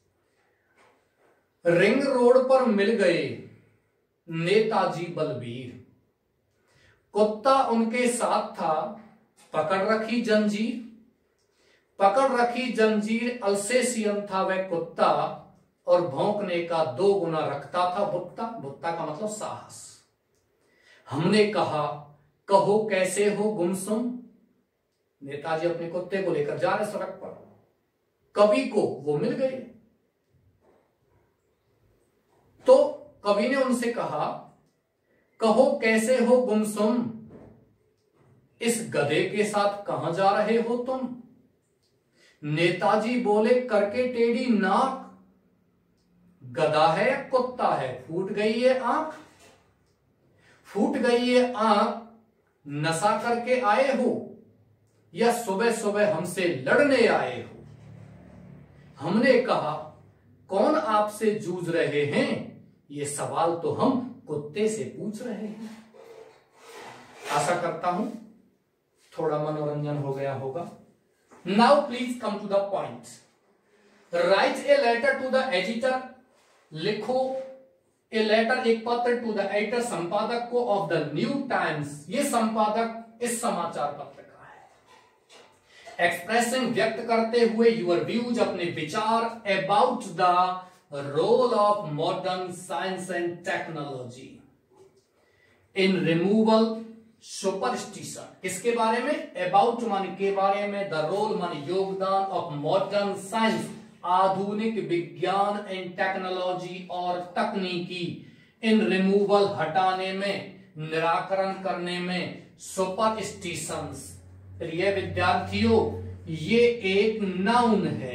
रिंग रोड पर मिल गए नेताजी बलबीर, कुत्ता उनके साथ था, पकड़ रखी जंजीर। पकड़ रखी जंजीर अल्सेशियन था वह कुत्ता, और भौंकने का दो गुना रखता था भुत्ता। भुत्ता का मतलब साहस। हमने कहा कहो कैसे हो गुमसुम। नेताजी अपने कुत्ते को लेकर जा रहे सड़क पर, कवि को वो मिल गए। तो कवि ने उनसे कहा कहो कैसे हो गुमसुम, इस गधे के साथ कहां जा रहे हो तुम। नेताजी बोले करके टेढ़ी नाक, गधा है या कुत्ता है, फूट गई है आंख। फूट गई है आंख, नशा करके आए हो या सुबह सुबह हमसे लड़ने आए हो। हमने कहा कौन आपसे जूझ रहे हैं, ये सवाल तो हम कुत्ते से पूछ रहे हैं। आशा करता हूं थोड़ा मनोरंजन हो गया होगा। Now please come to the point. Write a letter to the editor. लिखो ए लेटर, एक पत्र टू द एडिटर, संपादक को, ऑफ द न्यू टाइम्स। ये संपादक इस समाचार पत्र का है। एक्सप्रेसिंग, व्यक्त करते हुए, यूर व्यूज, अपने विचार, about the role of modern science and technology in removal superstition. किसके बारे में? अबाउट माने के बारे में, द रोल माने योगदान, ऑफ मॉडर्न साइंस आधुनिक विज्ञान एंड टेक्नोलॉजी और तकनीकी, इन रिमूवल हटाने में, निराकरण करने में, सुपरस्टिशंस। प्रिय विद्यार्थियों, ये एक नाउन है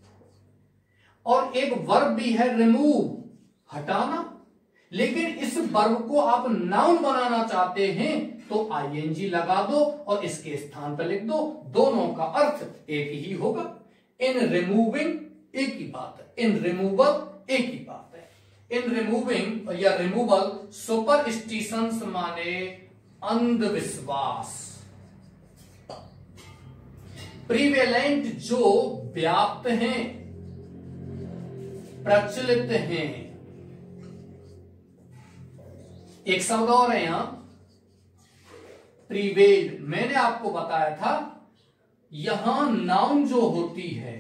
और एक वर्ब भी है, रिमूव, हटाना। लेकिन इस वर्ब को आप नाउन बनाना चाहते हैं तो आईएनजी लगा दो और इसके स्थान पर लिख दो, दोनों का अर्थ एक ही होगा। इन रिमूविंग एक ही बात है, इन रिमूवल एक ही बात है। इन रिमूविंग या रिमूवल सुपरस्टिशंस माने अंधविश्वास। प्रिवेलेंट जो व्याप्त हैं, प्रचलित हैं। एक शब्द और है यहां, प्रिवेल। मैंने आपको बताया था यहां नाउन जो होती है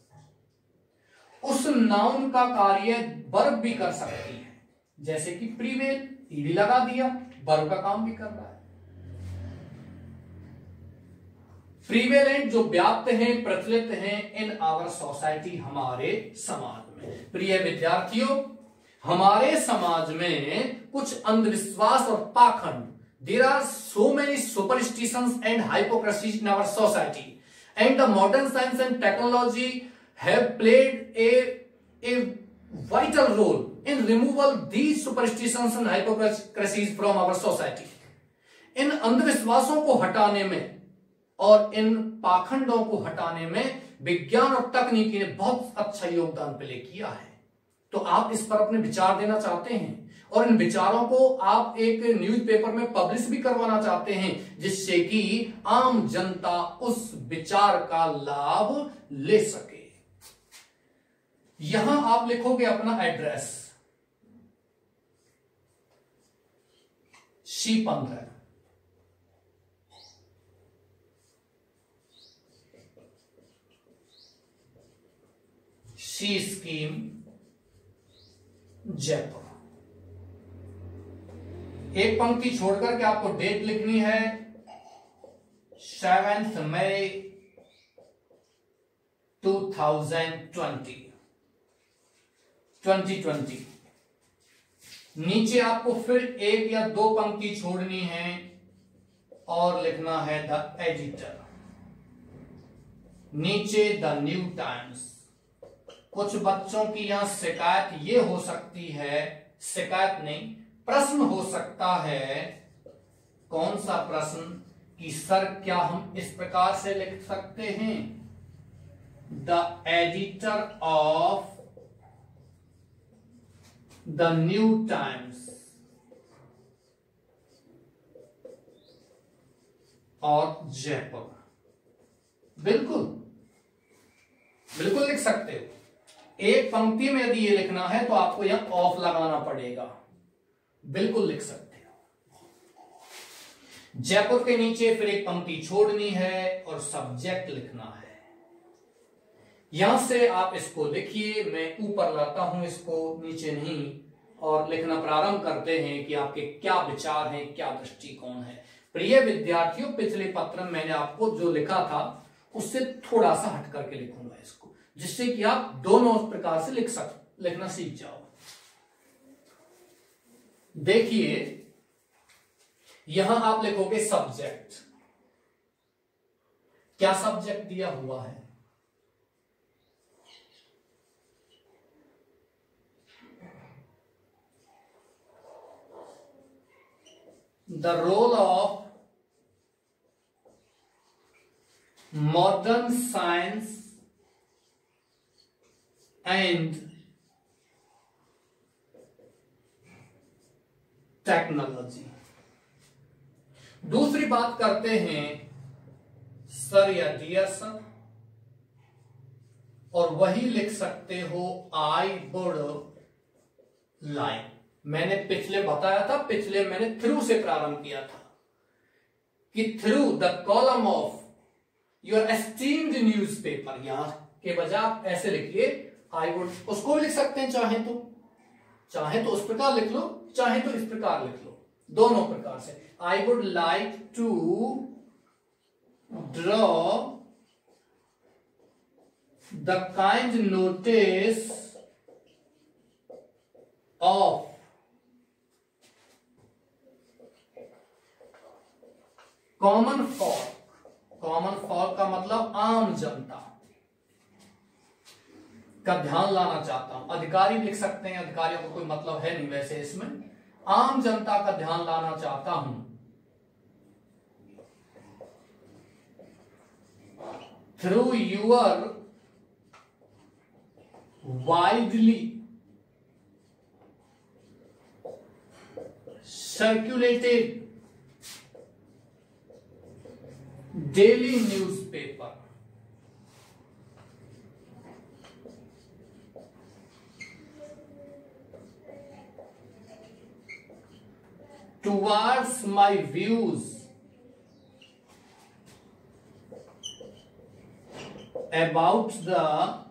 उस नाउन का कार्य वर्ब भी कर सकती है। जैसे कि प्रिवेल, ईडी लगा दिया, वर्ब का काम भी कर रहा है। प्रिवेलेंट जो व्याप्त हैं, प्रचलित हैं, इन आवर सोसाइटी, हमारे समाज में। प्रिय विद्यार्थियों, हमारे समाज में कुछ अंधविश्वास और पाखंड, there are so many superstitions and hypocrisies in our society and the modern science and technology have played a a vital role in removal these superstitions and hypocrisies from our society. इन अंधविश्वासों को हटाने में और इन पाखंडों को हटाने में विज्ञान और तकनीकी ने बहुत अच्छा योगदान प्ले किया है। तो आप इस पर अपने विचार देना चाहते हैं और इन विचारों को आप एक न्यूज़पेपर में पब्लिश भी करवाना चाहते हैं, जिससे कि आम जनता उस विचार का लाभ ले सके। यहां आप लिखोगे अपना एड्रेस, सी पंद्रह, सी स्कीम जयपुर। एक पंक्ति छोड़कर के आपको डेट लिखनी है seventh May two thousand twenty twenty twenty. नीचे आपको फिर एक या दो पंक्ति छोड़नी है और लिखना है द एडिटर, नीचे द न्यू टाइम्स। कुछ बच्चों की यहां शिकायत ये हो सकती है, शिकायत नहीं प्रश्न हो सकता है। कौन सा प्रश्न? कि सर क्या हम इस प्रकार से लिख सकते हैं the editor of the New Times और जयपुर? बिल्कुल बिल्कुल लिख सकते हो। एक पंक्ति में यदि ये लिखना है तो आपको यहां ऑफ लगाना पड़ेगा, बिल्कुल लिख सकते हो। जयपुर के नीचे फिर एक पंक्ति छोड़नी है और सब्जेक्ट लिखना है। यहां से आप इसको लिखिए, मैं ऊपर लाता हूं इसको, नीचे नहीं, और लिखना प्रारंभ करते हैं कि आपके क्या विचार हैं, क्या दृष्टिकोण है। प्रिय विद्यार्थियों, पिछले पत्र में मैंने आपको जो लिखा था उससे थोड़ा सा हट करके लिखूंगा इसको, जिससे कि आप दोनों उस प्रकार से लिख सक लिखना सीख जाओ। देखिए यहां आप लिखोगे सब्जेक्ट। क्या सब्जेक्ट दिया हुआ है? The role of modern science and technology. दूसरी बात करते हैं सर या डियर सर, और वही लिख सकते हो आई वुड लाइक। मैंने पिछले बताया था, पिछले मैंने थ्रू से प्रारंभ किया था कि through the column of your esteemed newspaper. यहां के बजाय आप ऐसे लिखिए आई वुड, उसको भी लिख सकते हैं चाहे तो, चाहे तो उस प्रकार लिख लो, चाहे तो इस प्रकार लिख लो, दोनों प्रकार से। I would like to draw the kind notice of common folk. Common folk का मतलब आम जनता का ध्यान लाना चाहता हूं। अधिकारी लिख सकते हैं, अधिकारियों को कोई मतलब है नहीं वैसे इसमें। आम जनता का ध्यान लाना चाहता हूं through your widely circulated daily newspaper. towards my views about the,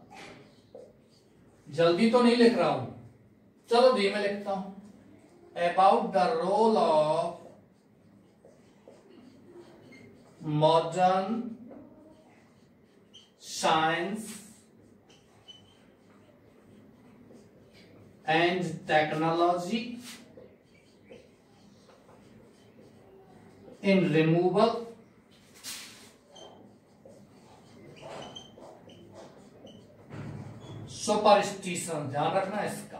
जल्दी तो नहीं लिख रहा हूं, चलो धीमे लिखता हूं, about the role of modern science and technology in removal superstition. ध्यान रखना इसका।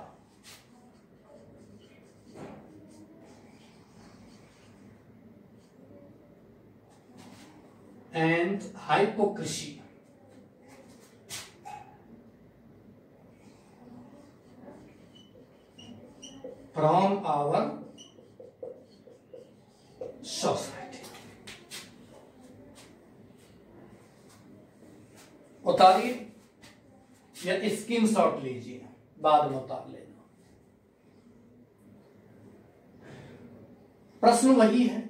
And hypocrisy from our society. उतारिए या स्क्रीन शॉट लीजिए, बाद में उतार लेना। प्रश्न वही है,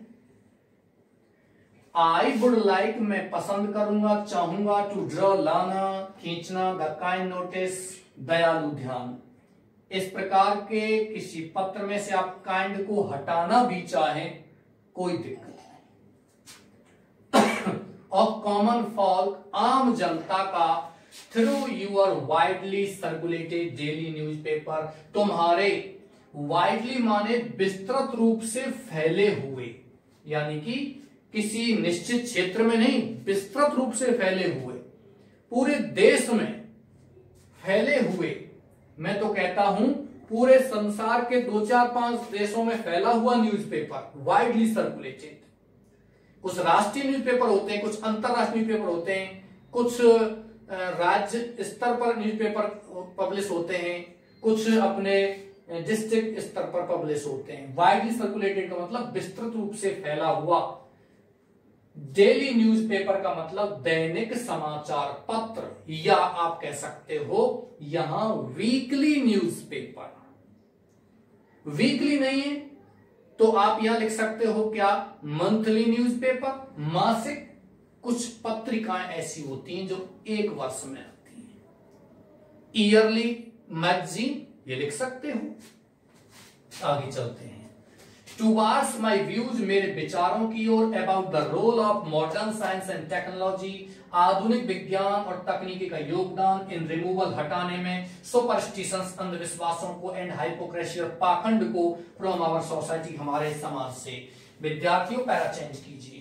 आई वुड लाइक मैं पसंद करूंगा, चाहूंगा, टू ड्रॉ लाना, खींचना, द काइंड नोटिस दयालु ध्यान। इस प्रकार के किसी पत्र में से आप काइंड को हटाना भी चाहें कोई दिक्कत नहीं। ऑफ कॉमन फॉल्क आम जनता का, through your widely circulated daily newspaper, तुम्हारे वाइडली माने विस्तृत रूप से फैले हुए, यानी कि किसी निश्चित क्षेत्र में नहीं, विस्तृत रूप से फैले हुए, पूरे देश में फैले हुए, मैं तो कहता हूं पूरे संसार के दो चार पांच देशों में फैला हुआ न्यूज़पेपर, वाइडली सर्कुलेटेड। कुछ राष्ट्रीय न्यूज़पेपर होते हैं, कुछ अंतरराष्ट्रीय न्यूज़पेपर होते हैं, कुछ राज्य स्तर पर न्यूज़पेपर पब्लिश होते हैं, कुछ अपने डिस्ट्रिक्ट स्तर पर पब्लिश होते हैं। वाइडली सर्कुलेटेड का मतलब विस्तृत रूप से फैला हुआ। डेली न्यूज़पेपर का मतलब दैनिक समाचार पत्र, या आप कह सकते हो यहां वीकली न्यूज़पेपर। वीकली नहीं है तो आप यहां लिख सकते हो क्या, मंथली न्यूज़पेपर, मासिक। कुछ पत्रिकाएं ऐसी होती हैं जो एक वर्ष में आती हैं, ईयरली मैगजीन, ये लिख सकते हो। आगे चलते हैं, टुवार्ड्स माई व्यूज, मेरे विचारों की ओर, about the role of modern science and technology, आधुनिक विज्ञान और तकनीकी का योगदान, इन रिमूवल हटाने में, सुपरस्टिशंस अंधविश्वासों को, एंड हाइपोक्रेसी और पाखंड को, फ्रॉम आवर सोसाइटी हमारे समाज से। विद्यार्थियों पैरा चेंज कीजिए।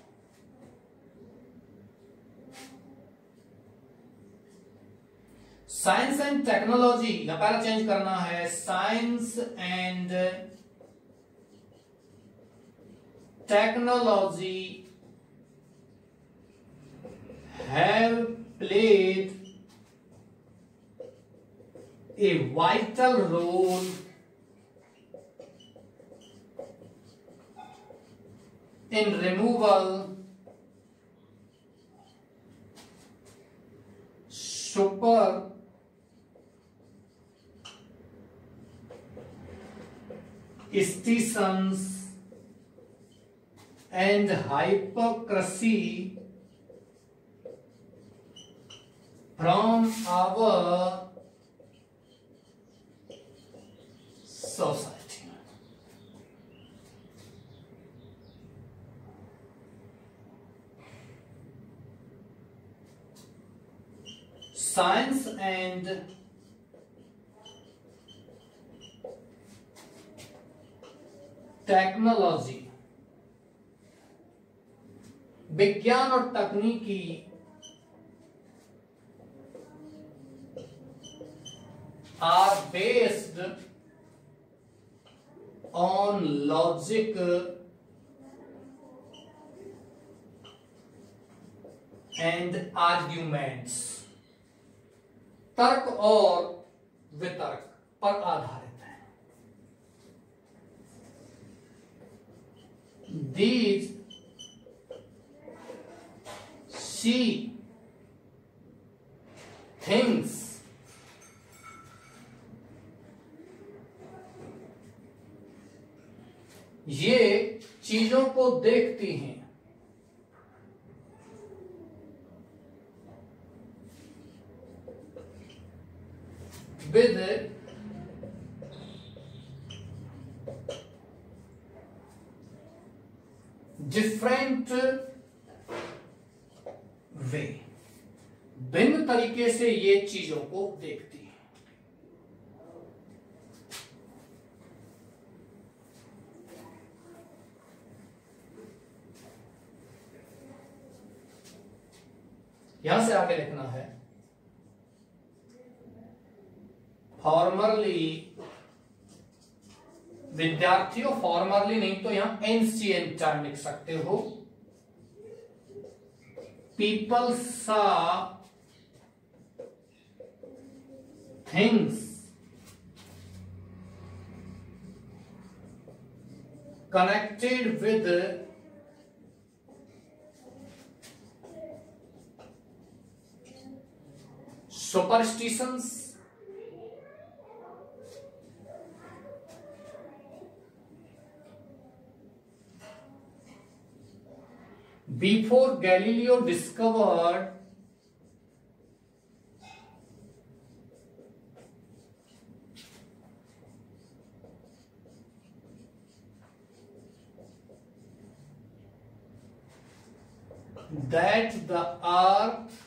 साइंस एंड टेक्नोलॉजी, या पैरा चेंज करना है, science and technology have played a vital role in removal, superstitions and hypocrisy from our society. Science and technology, विज्ञान और तकनीकी are based on logic and arguments, तर्क और वितर्क पर आधारित है। These see things ये चीजों को देखती हैं विद डिफरेंट वे, भिन्न तरीके से ये चीजों को देखती है। यहां से आगे लिखना है, फॉर्मरली, विद्यार्थियों फॉर्मरली नहीं तो यहां एंशिएंट टाइम लिख सकते हो। People saw things connected with superstitions Before Galileo discovered that the earth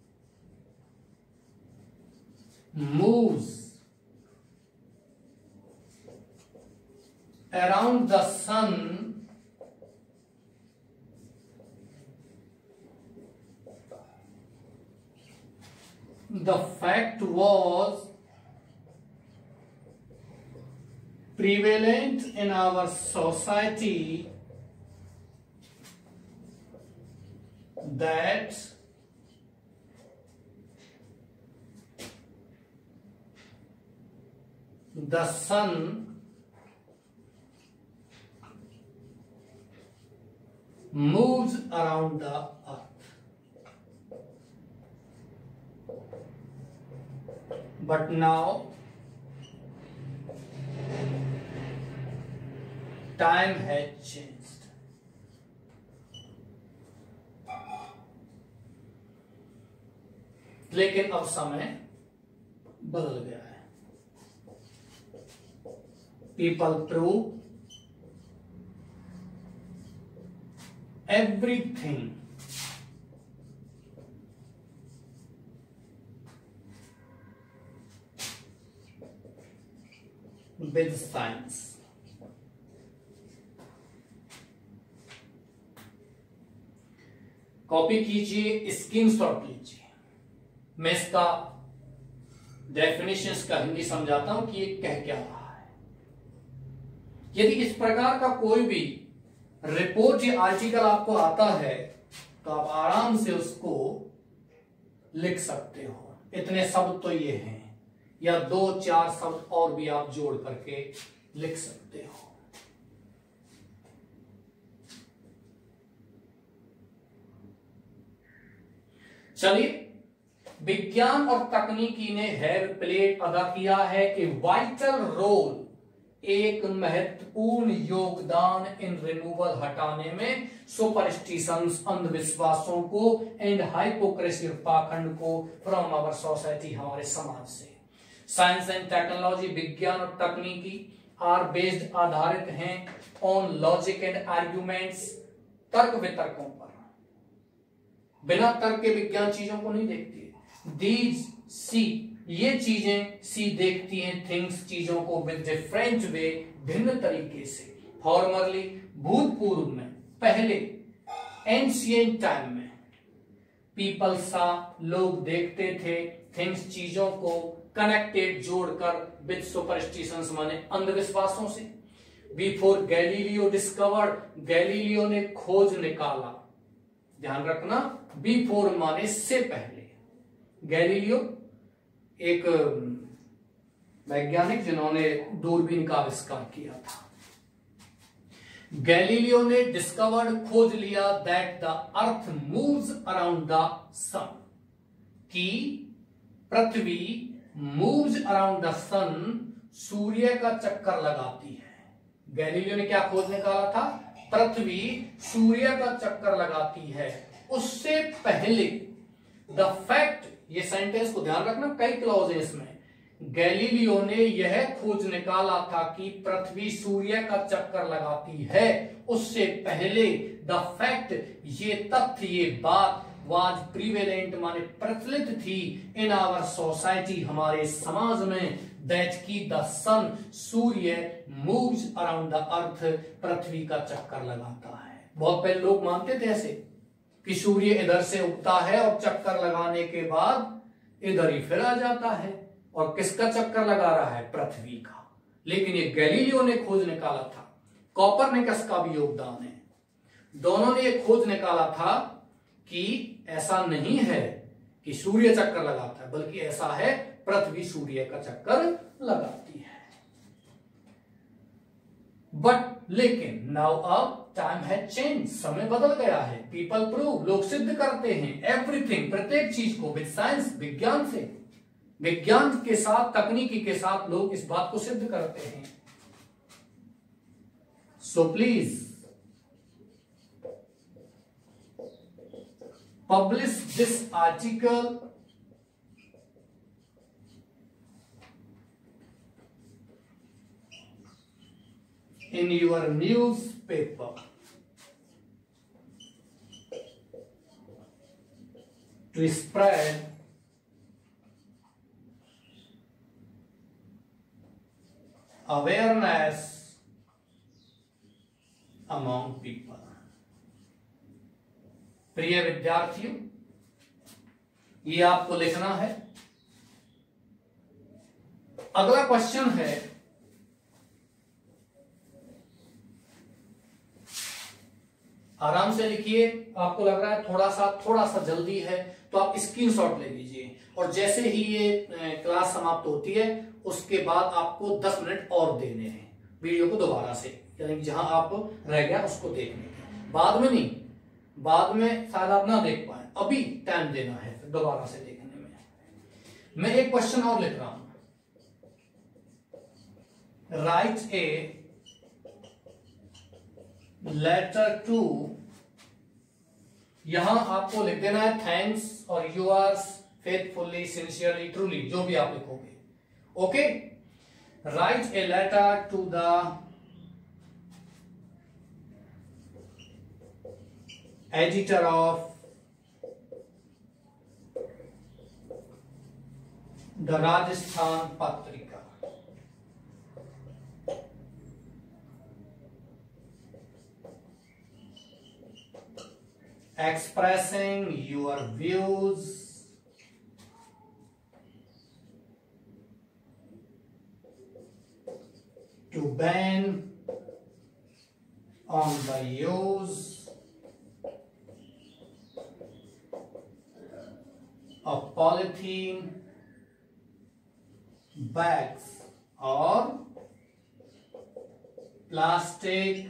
moves around the sun, the fact was prevalent in our society that the sun moves around the earth. But now time has changed. लेकिन अब समय बदल गया है. People prove everything with science. Copy कीजिए, screenshot लीजिए. मैं इसका डेफिनेशंस का हिंदी समझाता हूं कि ये कह क्या रहा है. यदि इस प्रकार का कोई भी रिपोर्ट या आर्टिकल आपको आता है तो आप आराम से उसको लिख सकते हो. इतने शब्द तो ये हैं, या दो चार शब्द और भी आप जोड़ करके लिख सकते हो. चलिए, विज्ञान और तकनीकी ने हैव प्लेड अदा किया है ए वाइटल रोल, एक महत्वपूर्ण योगदान इन रिमूवल हटाने में सुपरस्टिशंस, अंधविश्वासों को एंड हाइपोक्रेसी, पाखंड को फ्रॉम आवर सोसाइटी, हमारे समाज से. साइंस एंड टेक्नोलॉजी, विज्ञान और तकनीकी आर बेस्ड, आधारित हैं ऑन लॉजिक एंड आर्ग्यूमेंट्स, तर्क वितर्कों पर. बिना तर्क के विज्ञान चीजों को नहीं देखती. दीज सी, ये चीजें सी देखती हैं थिंग्स, चीजों को विद डिफरेंट वे, भिन्न तरीके से. फॉर्मरली, भूतपूर्व में, पहले. एंशिएंट टाइम में पीपल सा, लोग देखते थे, थिंग्स, चीजों को कनेक्टेड, जोड़कर, विद सुपरस्टिशंस माने अंधविश्वासों से. बिफोर गैलीलियो डिस्कवर्ड, गैलीलियो ने खोज निकाला. ध्यान रखना, बिफोर माने से पहले. गैलीलियो एक वैज्ञानिक जिन्होंने दूरबीन का आविष्कार किया था. गैलीलियो ने डिस्कवर्ड, खोज लिया, that the earth moves around the sun, कि पृथ्वी मूव्स अराउंड द सन, सूर्य का चक्कर लगाती है. गैलीलियो ने क्या खोज निकाला था? पृथ्वी सूर्य का चक्कर लगाती है. उससे पहले द फैक्ट, ये सेंटेंस को ध्यान रखना, कई क्लॉज है इसमें. गैलीलियो ने यह खोज निकाला था कि पृथ्वी सूर्य का चक्कर लगाती है. उससे पहले द फैक्ट, ये तथ्य, ये बात, वाज प्रिवेलेंट माने प्रचलित थी, इन आवर सोसाइटी, हमारे समाज में, दैट की द सन, सूर्य, मूव्स अराउंड द अर्थ, पृथ्वी का चक्कर लगाता है. बहुत पहले लोग मानते थे ऐसे कि सूर्य इधर से उगता है और चक्कर लगाने के बाद इधर ही फिर आ जाता है. और किसका चक्कर लगा रहा है? पृथ्वी का. लेकिन ये गैलीलियो ने खोज निकाला था. कोपरनिकस का भी योगदान है. दोनों ने ये खोज निकाला था कि ऐसा नहीं है कि सूर्य चक्कर लगाता है, बल्कि ऐसा है पृथ्वी सूर्य का चक्कर लगाती है. बट लेकिन नाउ अब टाइम हैज चेंज, समय बदल गया है. पीपल प्रूव, लोग सिद्ध करते हैं, एवरीथिंग, प्रत्येक चीज को, विद साइंस, विज्ञान से, विज्ञान के साथ, तकनीकी के साथ लोग इस बात को सिद्ध करते हैं. So please publish this article in your newspaper to spread awareness among people। प्रिय विद्यार्थियों, ये आपको लिखना है। अगला क्वेश्चन है, आराम से लिखिए। आपको लग रहा है थोड़ा सा थोड़ा सा जल्दी है तो आप स्क्रीनशॉट ले लीजिए, और जैसे ही ये क्लास समाप्त होती है उसके बाद आपको दस मिनट और देने हैं वीडियो को दोबारा से, यानी जहां आप रह गया उसको देखने के बाद में नहीं, बाद में शायद आप ना देख पाए, अभी टाइम देना है दोबारा से देखने में। मैं एक क्वेश्चन और लिख रहा हूं, राइट ए लेटर टू, यहां आपको लिख देना है थैंक्स और यूअर्स फेथफुली सिंसियरली ट्रूली, जो भी आप लिखोगे। Okay, write a letter to the editor of the Rajasthan Patrika, expressing your views to ban on the use of polythene bags or plastic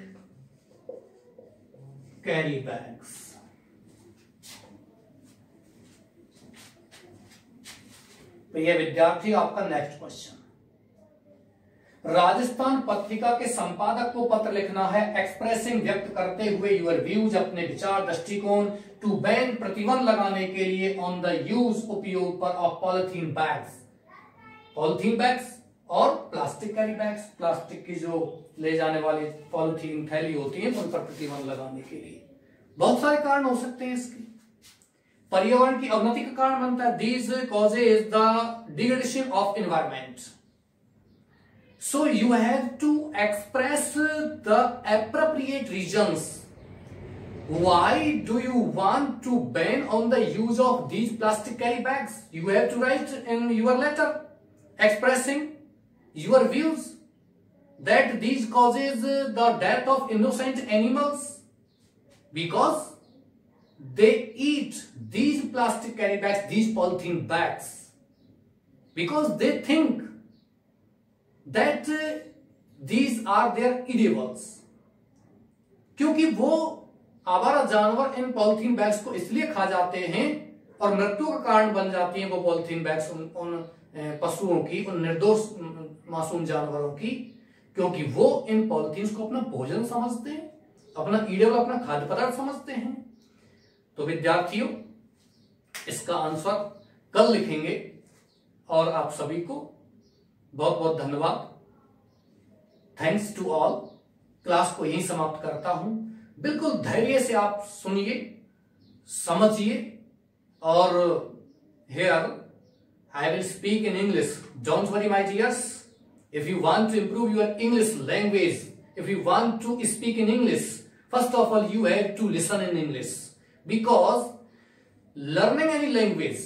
carry bags। प्रिय विद्यार्थी, आपका नेक्स्ट क्वेश्चन, राजस्थान पत्रिका के संपादक को पत्र लिखना है, एक्सप्रेसिंग व्यक्त करते हुए यूर व्यूज अपने विचार दृष्टिकोण, टू बैन प्रतिबंध लगाने के लिए, ऑन द यूज उपयोग पर of polythene bags, polythene bags और प्लास्टिक कैरी बैग्स, प्लास्टिक की जो ले जाने वाली पॉलिथीन थैली होती है उन पर प्रतिबंध लगाने के लिए। बहुत सारे कारण हो सकते हैं इसके, पर्यावरण की अवनति का कारण बनता है, these causes the degradation of environment, so you have to express the appropriate reasons why do you want to ban on the use of these plastic carry bags. You have to write in your letter expressing your views that these causes the death of innocent animals because they eat these plastic carry bags, these polythene bags, because they think that uh, these are their edibles। क्योंकि वो आवारा जानवर इन polythene bags को इसलिए खा जाते हैं और मृत्यु का कारण बन जाती हैं वो पॉलिथीन बैग्स उन, उन पशुओं की, उन निर्दोष मासूम जानवरों की, क्योंकि वो इन पॉलिथीन को अपना भोजन समझते हैं, अपना ईडेबल, अपना खाद्य पदार्थ समझते हैं। तो विद्यार्थियों, इसका आंसर कल लिखेंगे, और आप सभी को बहुत बहुत धन्यवाद। Thanks to all. क्लास को यहीं समाप्त करता हूं। बिल्कुल धैर्य से आप सुनिए, समझिए, और here I will speak in English. Don't worry my dears, if you want to improve your English language, if you want to speak in English, first of all you have to listen in English, because learning any language,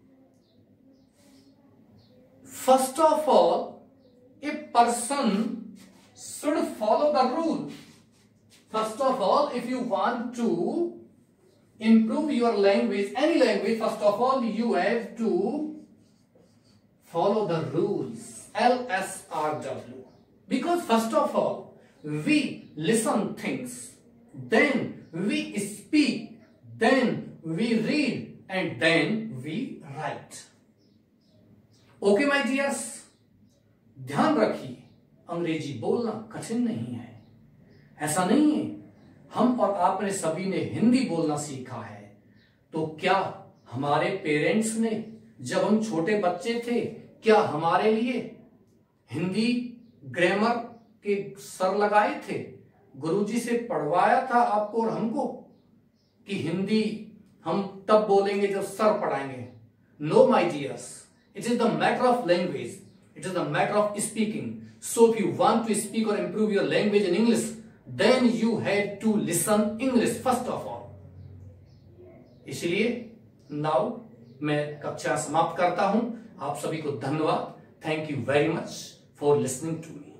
first of all a person should follow the rule. First of all, if you want to improve your language, any language, first of all you have to follow the rules, L S R W, because first of all we listen things, then we speak, then we read, and then we write. Okay my dears, ध्यान रखिए, अंग्रेजी बोलना कठिन नहीं है। ऐसा नहीं है हम और आपने सभी ने हिंदी बोलना सीखा है, तो क्या हमारे पेरेंट्स ने जब हम छोटे बच्चे थे क्या हमारे लिए हिंदी ग्रामर के सर लगाए थे? गुरुजी से पढ़वाया था आपको और हमको कि हिंदी हम तब बोलेंगे जब सर पढ़ाएंगे? No my dears, it is the matter of language, it is the matter of speaking. So if you want to speak or improve your language in English, then you had to listen English first of all. इसलिए now मैं कक्षा समाप्त करता हूं। आप सभी को धन्यवाद। Thank you very much for listening to me.